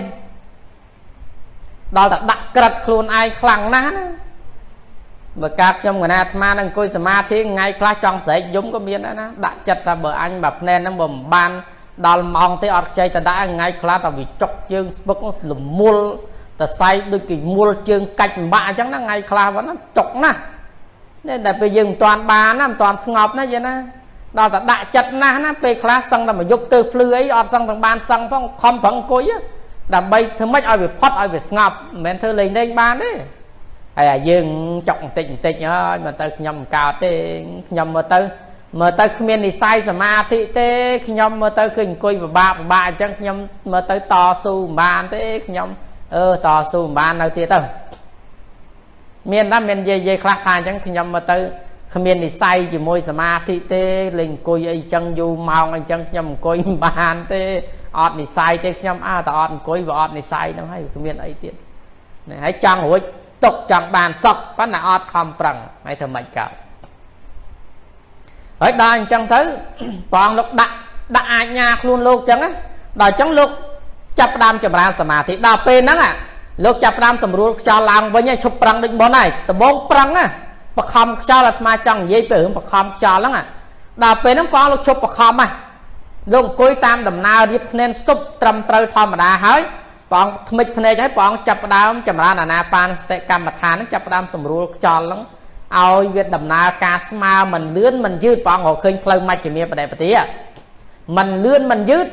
ដល់តែដាក់ក្រិតខ្លួនឯងខ្លាំងណាស់ណាបើកាលខ្ញុំកណាអាត្មានឹងអង្គុយសមាធិថ្ងៃខ្លះចង់ស្រែកយំក៏មានដែរណាដាក់ចិត្តថាបើអញបើភ្នែនហ្នឹងបើមិនបានដល់ម៉ោងទេអត់ខ្ចីទៅដាក់ថ្ងៃខ្លះតែវាចុកជើងស្ពឹកលមុលតែសៃដូចគេមុលជើងកាច់ម្បាក់អញ្ចឹងណាថ្ងៃខ្លះហ្នឹងចុកណាស់នេះតែពេលយើងមិនទាន់បានណាមិនទាន់ស្ងប់ណាយេណាដល់តែដាក់ចិត្តណាស់ណាពេលខ្លះសឹងតែមកយប់ទៅភ្លឺអីអត់សឹងទាំងបានសឹងផងខំប្រឹងអង្គុយដើម្បីធ្វើម៉េចឲ្យវាផុតឲ្យវាស្ងប់មិនមែនធ្វើលេងលេងបានទេហើយអាយើងចុកបន្តិចបន្តិចហើយមកទៅខ្ញុំមិនកើតទេខ្ញុំមើលទៅមើលទៅគ្មាននិស័យសមាធិទេខ្ញុំមើលទៅគឺអង្គុយពិបាកពិបាកអញ្ចឹងខ្ញុំមើលទៅតស៊ូមិនបានទេខ្ញុំអឺតស៊ូមិនបាននៅទៀតទៅមានណាមានយាយយាយខ្លះថាអញ្ចឹងខ្ញុំមើលទៅគ្មាននិស័យជាមួយសមាធិទេលេងអង្គុយអីចឹងយូរម៉ោងអីចឹងខ្ញុំអង្គុយមិនបានទេអត់និស័យទេខ្ញុំអើតែអត់អង្គុយវាអត់និស័យហ្នឹងហើយគ្មានអីទៀតហើយចង់រួចទុកចង់បានសុខប៉ុន្តែអត់ខំប្រឹងហើយធ្វើម៉េចកើតហើយដល់អញ្ចឹងទៅព្រះអង្គលោកដាក់ដាក់អាជ្ញាខ្លួនលោកអញ្ចឹងដល់អញ្ចឹងលោកចាប់ផ្ដើមចម្រើនសមាធិដល់ពេលហ្នឹងលោកចាប់ផ្ដើមសម្រួលខ្យល់ឡើងវិញហើយឈប់ប្រឹងដូចមុនហើយដំបូងប្រឹងណាបខំខ្យល់អាត្មាចង់និយាយពីរឿងបខំខ្យល់ហ្នឹងដល់ពេលហ្នឹងព្រះអង្គលោកឈប់បខំហ្នឹងលោកអង្គុយតាមដំណើររៀបភ្នែនស្ទប់ត្រឹមត្រូវធម្មតាហើយព្រះអង្គថ្មិចភ្នែកហើយព្រះអង្គចាប់ផ្ដើមចម្រើនអានាបានសតិកម្មដ្ឋានហ្នឹងចាប់ផ្ដើមសម្រួលខ្យល់ហ្នឹងឲ្យវាដំណើរការស្មើមិនលឿនមិនយឺតព្រះអង្គរកឃើញផ្លូវមជ្ឈិមាបដិបទាមិនលឿនមិនយឺត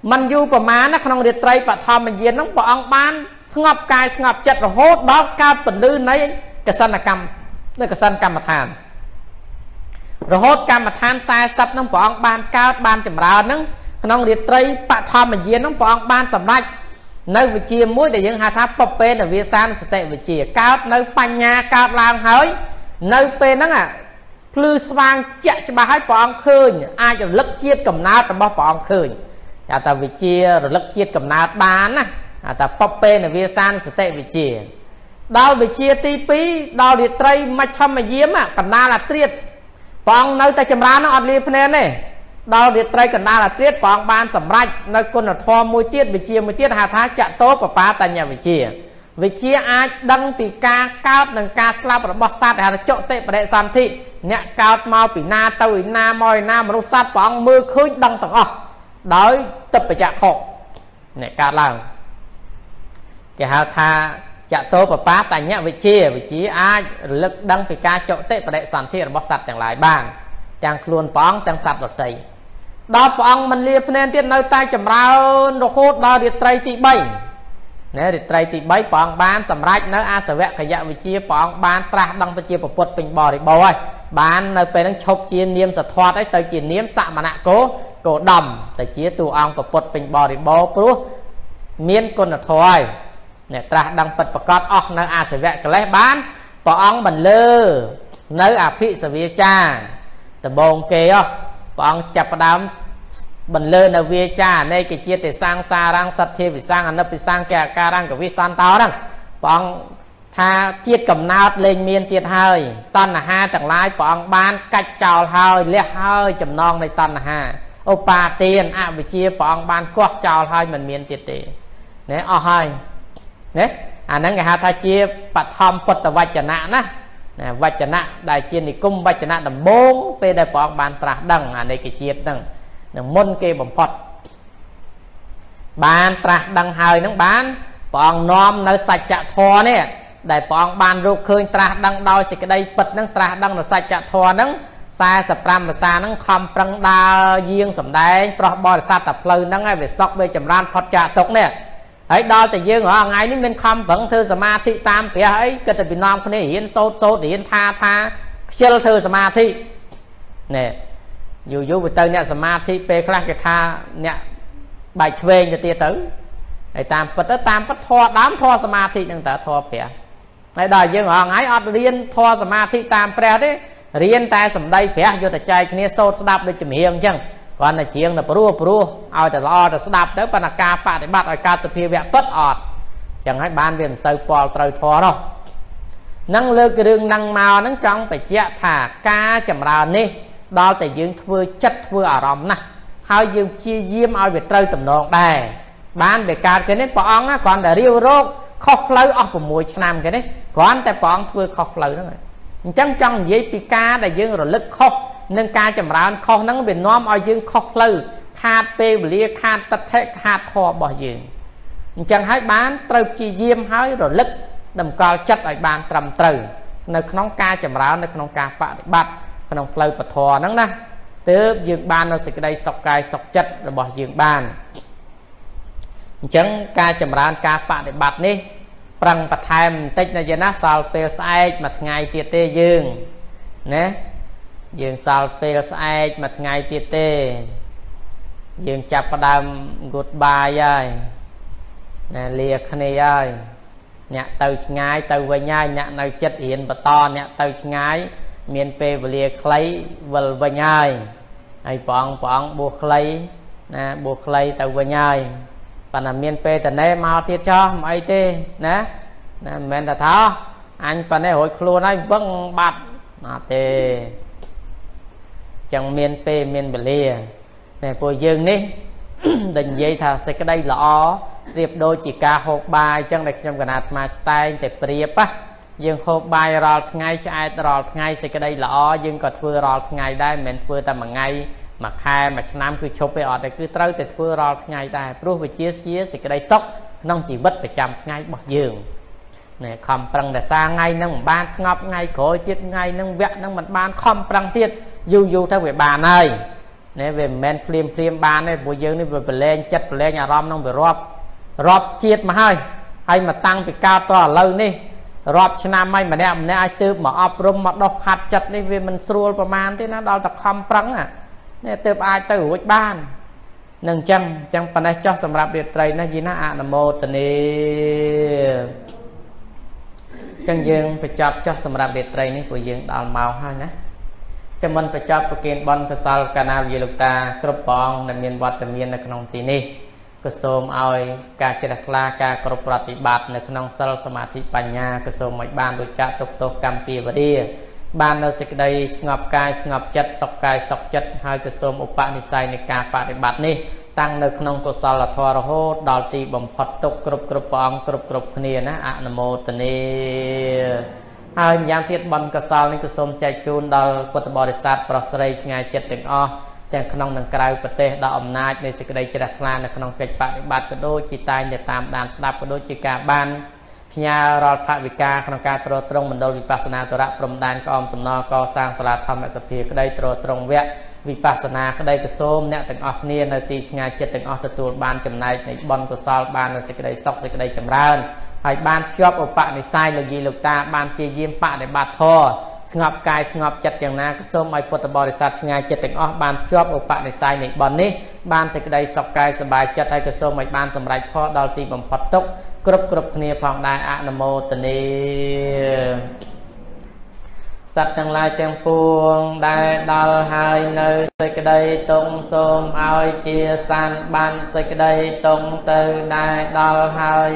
มันอยู่ประมาณนะขนมเรียไตรปะทอมมันเย็นน้องปองบ้านสงบกายสงบจัดระโหดดอกการปลื้นในกษัตริย์กรรมในกษัตริย์กรรมฐานระโหดกรรมฐานสายซับน้องปองบ้านก้าวบ้านจำรานั่งขนมเรียไตรปะทอมมันเย็นน้องปองบ้านสำรักในวิจิมุ้ยแต่ยังหาทับปะเป็นในวิสานสเตวิจิก้าวในปัญญาก้าวลางเฮ้ยในเป็นนั่งอ่ะพลื้สว่างเจ๊จะมาให้ปองคืนอาจจะลึกเจี๊ยดกับน้าแต่บ่ปองคืนอาแต่วิจิหรือลึกเจี๊ยดกับน้าบ้านนะอาแต่ปะเป็นในวิสานสเตวิจิดาววิจิตีปีดาวเรียไตรมาชมมาเยี่ยมอ่ะกับน้าละเตียดปองในแต่จำรานะอดลีพเนเนี่ยดาวเรียไตรกับน้าละเตียดปองบ้านสำรักในคนทอมวยเตียดวิจิมวยเตียดหาท้าจะโตปะป้าตัญญาวิจิวิจิอาจดังปีกาก้าวหนึ่งกาสลับระบบสัตว์หาเจาะเตะประเดสันติเนี่ยก้าวมาปีนาตุยนามอยนามรุษสัตว์ปองมือขึ้นดังต่างอ๋อโดยตับไปจะขบเนี่ยการเล่าแกหาทาจะโตปะป้าแต่เนี่ยวิจิวิจิอาจลึกดังปีกาเจาะเตะประเดสันติระบบสัตว์อย่างไรบ้างจางคล้วนปองจางสัตว์ดอกไตดาวปองมันเลียพเนนเตียนในใต้จำราวโรโคดดาวเดียไตรตีใบเนี่ยเดียไตรตีใบปองบ้านสำรักเนื้ออาสวะขยะวิจิปองบ้านตราดังตะเจียปปดเป็นบอริบอยบ้านในเป็นทั้งชบเจียนเนียมสะทอดไอ้เตยเจียนเนียมสะมณะโกโกดำแต่เจียตัวองปปดเป็นบอริบอปลุเมียนกลทอยเนี่ยตราดังปัดประกอบออกเนื้ออาสวะกระไรบ้านปองบันเลอเนื้ออภิสวีจ้าแต่บงเกยปองจับประดามบันเลอเนเวจ้าในกิจเจตสร้างสารังสัตเทวิสร้างอันนั้นไปสร้างแก่การังกับวิสันเตาดังปองทาเจียดกับนาเลงเมียนเตียดเฮยตอนห้าต่างหลายปองบ้านกัดเจ้าเฮยเลี้ยเฮยจำนองในตอนห้าโอปาเตียนอาวิเชียปองบ้านกวกเจ้าเฮยมันเมียนเตียดเตเนี่ยอ๋อเฮยเนี่ยอันนั้นไงฮะทาเจียปัตทอมปัตตวัจนะนะนะวัจนะได้เจียนิกุมวัจนะดำบงเตได้ปองบานตราดังอันในกิจเจียดังหนึ่งมนเกบ่มพอดบานตราดังหายนังบานปองน้อมในสัจจะทอเนี่ยได้ปองบานรูปเคยตราดังดอยสิกได้ปิดนังตราดังในสัจจะทอนังสายสปรามภาษานังคำปรังดาเยียงสำได้เพราะบริษัทตับเพลินนังไอ้เวสต็อกเวจำรานพอดจะตกเนี่ยไอ้ดาวแต่ยืงเหรอไงนี่เป็นคำฝังเธอสมาธิตามเปียไอ้ก็จะเป็นน้อมคนนี้เห็นโซโซเห็นทาทาเชื่อเธอสมาธิเนี่ยอยู่อยู่ไปเตยเนี่ยสมาธิเปคลาเกทาเนี่ยใบเชวงจะเตี้ยตื้อไอ้ตามปัตตามปัตทอดามทอสมาธิยังแต่ทอเปียไอ้ดาวยืงเหรอไงอดเรียนทอสมาธิตามแปรที่เรียนแต่สำได้เปียอยู่แต่ใจคนนี้โซสดับโดยจะมีอย่างจังก่อนในเชียงในปรูปรูเอาแต่รอแต่สดับแล้วปนากาปฏิบัติอาการสเปียแบบปัดออดจังให้บ้านเวียนเซอปอลเตยทอเนาะนั่งเลือกเรื่องนั่งเมานั่งจ้องไปเจ้าถากาจำรานี่ดาวแต่ยืงทั่วจัดทั่วอารมณ์นะหายืงชี้ยิ้มเอาไปเตยตำนองได้บ้านเด็กการกันนี่ปองนะก่อนแต่เรียวโรคข้อเพลย์ออกผมมวยชนามกันนี่ก่อนแต่ปองทั่วข้อเพลย์นั่นไงจังจังยี่ปีกาแต่ยืงระลึกข้อหนึ่งการจำรานข้อนั่งเป็นน้อมเอายืงข้อเพลย์ขาดเปรี้ยวเลี้ยขาดตะเทะขาดทอบ่อยืงจังให้บ้านเตยชี้ยิ้มให้ระลึกดำกอลจัดไอ้บ้านตรำเตยในขนมกาจำรานในขนมกาปฏิบัติขนมเพลย์ปะทอนั่งนะเติบยืงบ้านเราสิกได้สกกายสกจัดระบอบยืงบ้านจังการจำรานการปฏิบัตินี้ปรังประทายมันติดในยานาซาลเปลไซด์มาไงเตี้ยเตยยืงนะยืงซาลเปลไซด์มาไงเตี้ยเตยยืงจับประดามกุดบายยัยนะเลียคเนยัยเนี่ยเตยง่ายเตยวันยัยเนี่ยในจัดเห็นปะตอนเนี่ยเตยง่ายเมียนเปเวลียคล้ายวลวันยัยไอ้ปองปองบัวคล้ายนะบัวคล้ายเตยวันยัยปัญหาเมียนเปแต่เน่มาเตี้ยจ้อไม่เต้นะนะเมียนแต่ท้าอันปัญหาหอยครัวนั่นบังบัดมาเต้จังเมียนเปเมียนเบลียเนี่ยพวกยืงนี่ ดันยัยท่าเสกได้หล่อเรียบโดยจีกาหกใบจังในจำขนาดมาตายแต่เปรียบปะยังหกใบรอไงจะไอรอไงเสกได้หล่อยังก็ทั่วรอไงได้เหมือนทั่วแต่มาไงมาคายมาชน้ำคือชบไปออดแต่คือเต้าแต่ทั่วรอไงได้ปลุกไปเจี๊ยเจี๊ยเสกได้ซอกน้องจีบัดไปจำไงบ่ยืงเนี่ยคำปรังแต่สร้างไงนั่งบ้านงบไงโขจิตไงนั่งแวะนั่งมันบ้านคอมปรังเตี้ยอยู่อยู่ทั้งเวบานเลย nè về men phim phim ban này buổi dương này về lên chất lên nhà rom nông về rọp rọp chiết mà hơi hay mà tăng bị cao to lâu đi rọp cho nam may mà đem nè ai tư mà ấp rum mà đọc hạt chất đi vì mình sưuประมาณ thế nó đau tập không prăng à nè tư ai tư hụt ban nâng chân chân phần này cho sầm rạp biệt tây nó gì nó ạ nam mô tề chân dương phải chọc cho sầm rạp biệt tây này của dương đào màu hai nè cho mình phải chọc cái kiện bon phải sal canal gì lục ta cướp bong để miền bắc miềnในក្នុងទីនេះក៏សូមឲ្យការជ្រះថ្លាការគ្រប់ប្រតិបត្តិនៅក្នុងសិលសមាធិបញ្ញាក៏សូមឲ្យបានដូចចាក់ទុកទោសកម្មពីវរាបាននៅសេចក្តីស្ងប់កាយស្ងប់ចិត្តសុខកាយសុខចិត្តហើយក៏សូមឧបនិស្ស័យនៃការបប្រតិបត្តិនេះតាំងនៅក្នុងកុសលធម៌រហូតដល់ទីបំផុតទុកគ្រប់គ្រប់ព្រះអង្គគ្រប់គ្រប់គ្នាណាអនុមោទនាហើយម្យ៉ាងទៀតបនកុសលនេះក៏សូមចែកជូនដល់ពុទ្ធបរិស័ទប្រុសស្រីឆ្ងាយចិត្តទាំងអស់ទាំងក្នុងនិងក្រៅប្រទេសដល់អំណាចនៃសេចក្តីជ្រះថ្លានៅក្នុងកិច្ចបប្រតិបត្តិក៏ដូចជាតែងតែតាមដានស្ដាប់ក៏ដូចជាការបានផ្ញើរាល់ថវិកាក្នុងការត្រួតត្រងមណ្ឌលវិបស្សនាធរៈព្រំដែនក្អមសំណកសាងសាលាធម្មសភាក្តីត្រួតត្រងវគ្គវិបស្សនាក្តីក៏សូមអ្នកទាំងអស់គ្នានៅទីឆ្ងាយចិត្តទាំងអស់ទទួលបានចំណែកនៃបុណ្យកុសលបាននូវសេចក្តីសុខសេចក្តីចម្រើនហើយបានភ្ជាប់ឧបនិស្ស័យលោកយាយលោកតាបានជាយាមបដិបត្តិធម៌ស្ងប់កាយស្ងប់ចិត្តយ៉ាងណាក៏សូមឲ្យពុទ្ធបរិស័ទឆ្ងាយចិត្តទាំងអស់បានភ្ជាប់ឧបនិស្ស័យនៃបុណ្យនេះបានសេចក្តីសុខកាយសប្បាយចិត្តហើយក៏សូមឲ្យបានសម្រេចធម៌ដល់ទីបំផុតទុកគ្រប់គ្រប់គ្នាផងដែរអនុមោទនាសត្វទាំងឡាយទាំងពួងដែលដល់ហើយនៅសេចក្តីទុំសូមឲ្យជាសានបានសេចក្តីទុំទៅដែលដល់ហើយ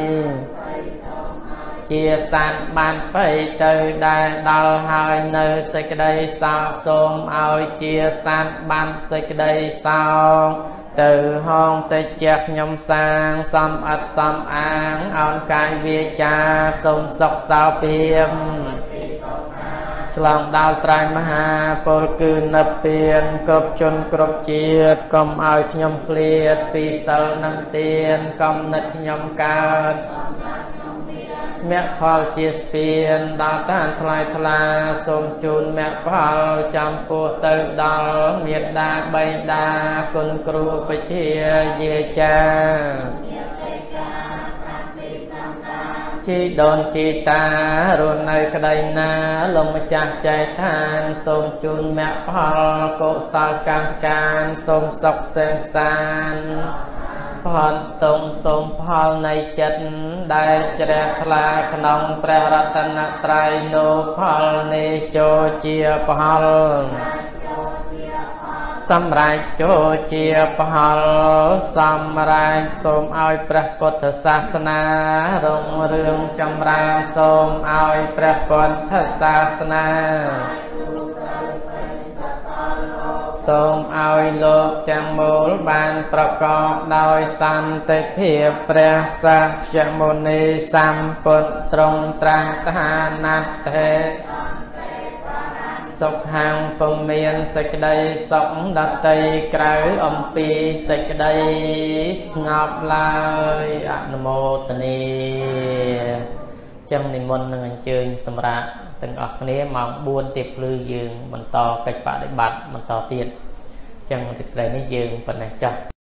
ជាសានបានបៃទៅដែលដល់ហើយនៅសេចក្តីសោកសូមឲ្យជាសានបានសេចក្តីសោកទៅហងទៅជាខ្ញុំសាងសំអត់សំអាងអោនកាយវាចាសូមសុខសោភាមឆ្លងដល់ត្រៃមហាពលគឺនិព្វានគ្រប់ជនគ្រប់ជាតិកុំឲ្យខ្ញុំឃ្លាតពីសិលនឹងទានកំណត់ខ្ញុំកើតមគ្គផលជាស្ពានដល់តានថ្លៃថ្លាសូមជូនមគ្គផលចំពោះទៅដល់មេត្តាបិតាគុណគ្រូបជាយាចាជីដូនជីតារស់នៅក្តីណាលោកម្ចាស់ចែកឋានសូមជូនមគ្គផលកុសលកម្មកានសូមសុខសេមសានផលតុងសូមផលនៃចិត្តដែលជ្រះថ្លាក្នុងព្រះរតនត្រ័យនោះផលនេះចូលជាផលសម្រាប់ចូលជាផលសម្រាប់សូមឲ្យព្រះពុទ្ធសាសនារុងរឿងចម្រើនសូមឲ្យព្រះពុទ្ធសាសនាសូមឲ្យលោកទាំងមូលបានប្រកបដោយសន្តិភាពព្រះសាក្យមុនីសម្ពុទ្ធត្រង់ត្រាស់ឋានៈទេ សុខហាងពុំមានសេចក្តីសុខដតីក្រៅអំពីសេចក្តីស្ងប់ឡើយអនុមោទនាចឹងនិមន្តនឹងអញ្ជើញសម្រាប់ទាំងអស់គ្នាម៉ោងបួនទៀបភ្លឺយើងបន្តកិច្ចបដិបត្តិបន្តទៀតចឹងទីត្រៃនេះយើងប៉ុណ្ណេះចុះ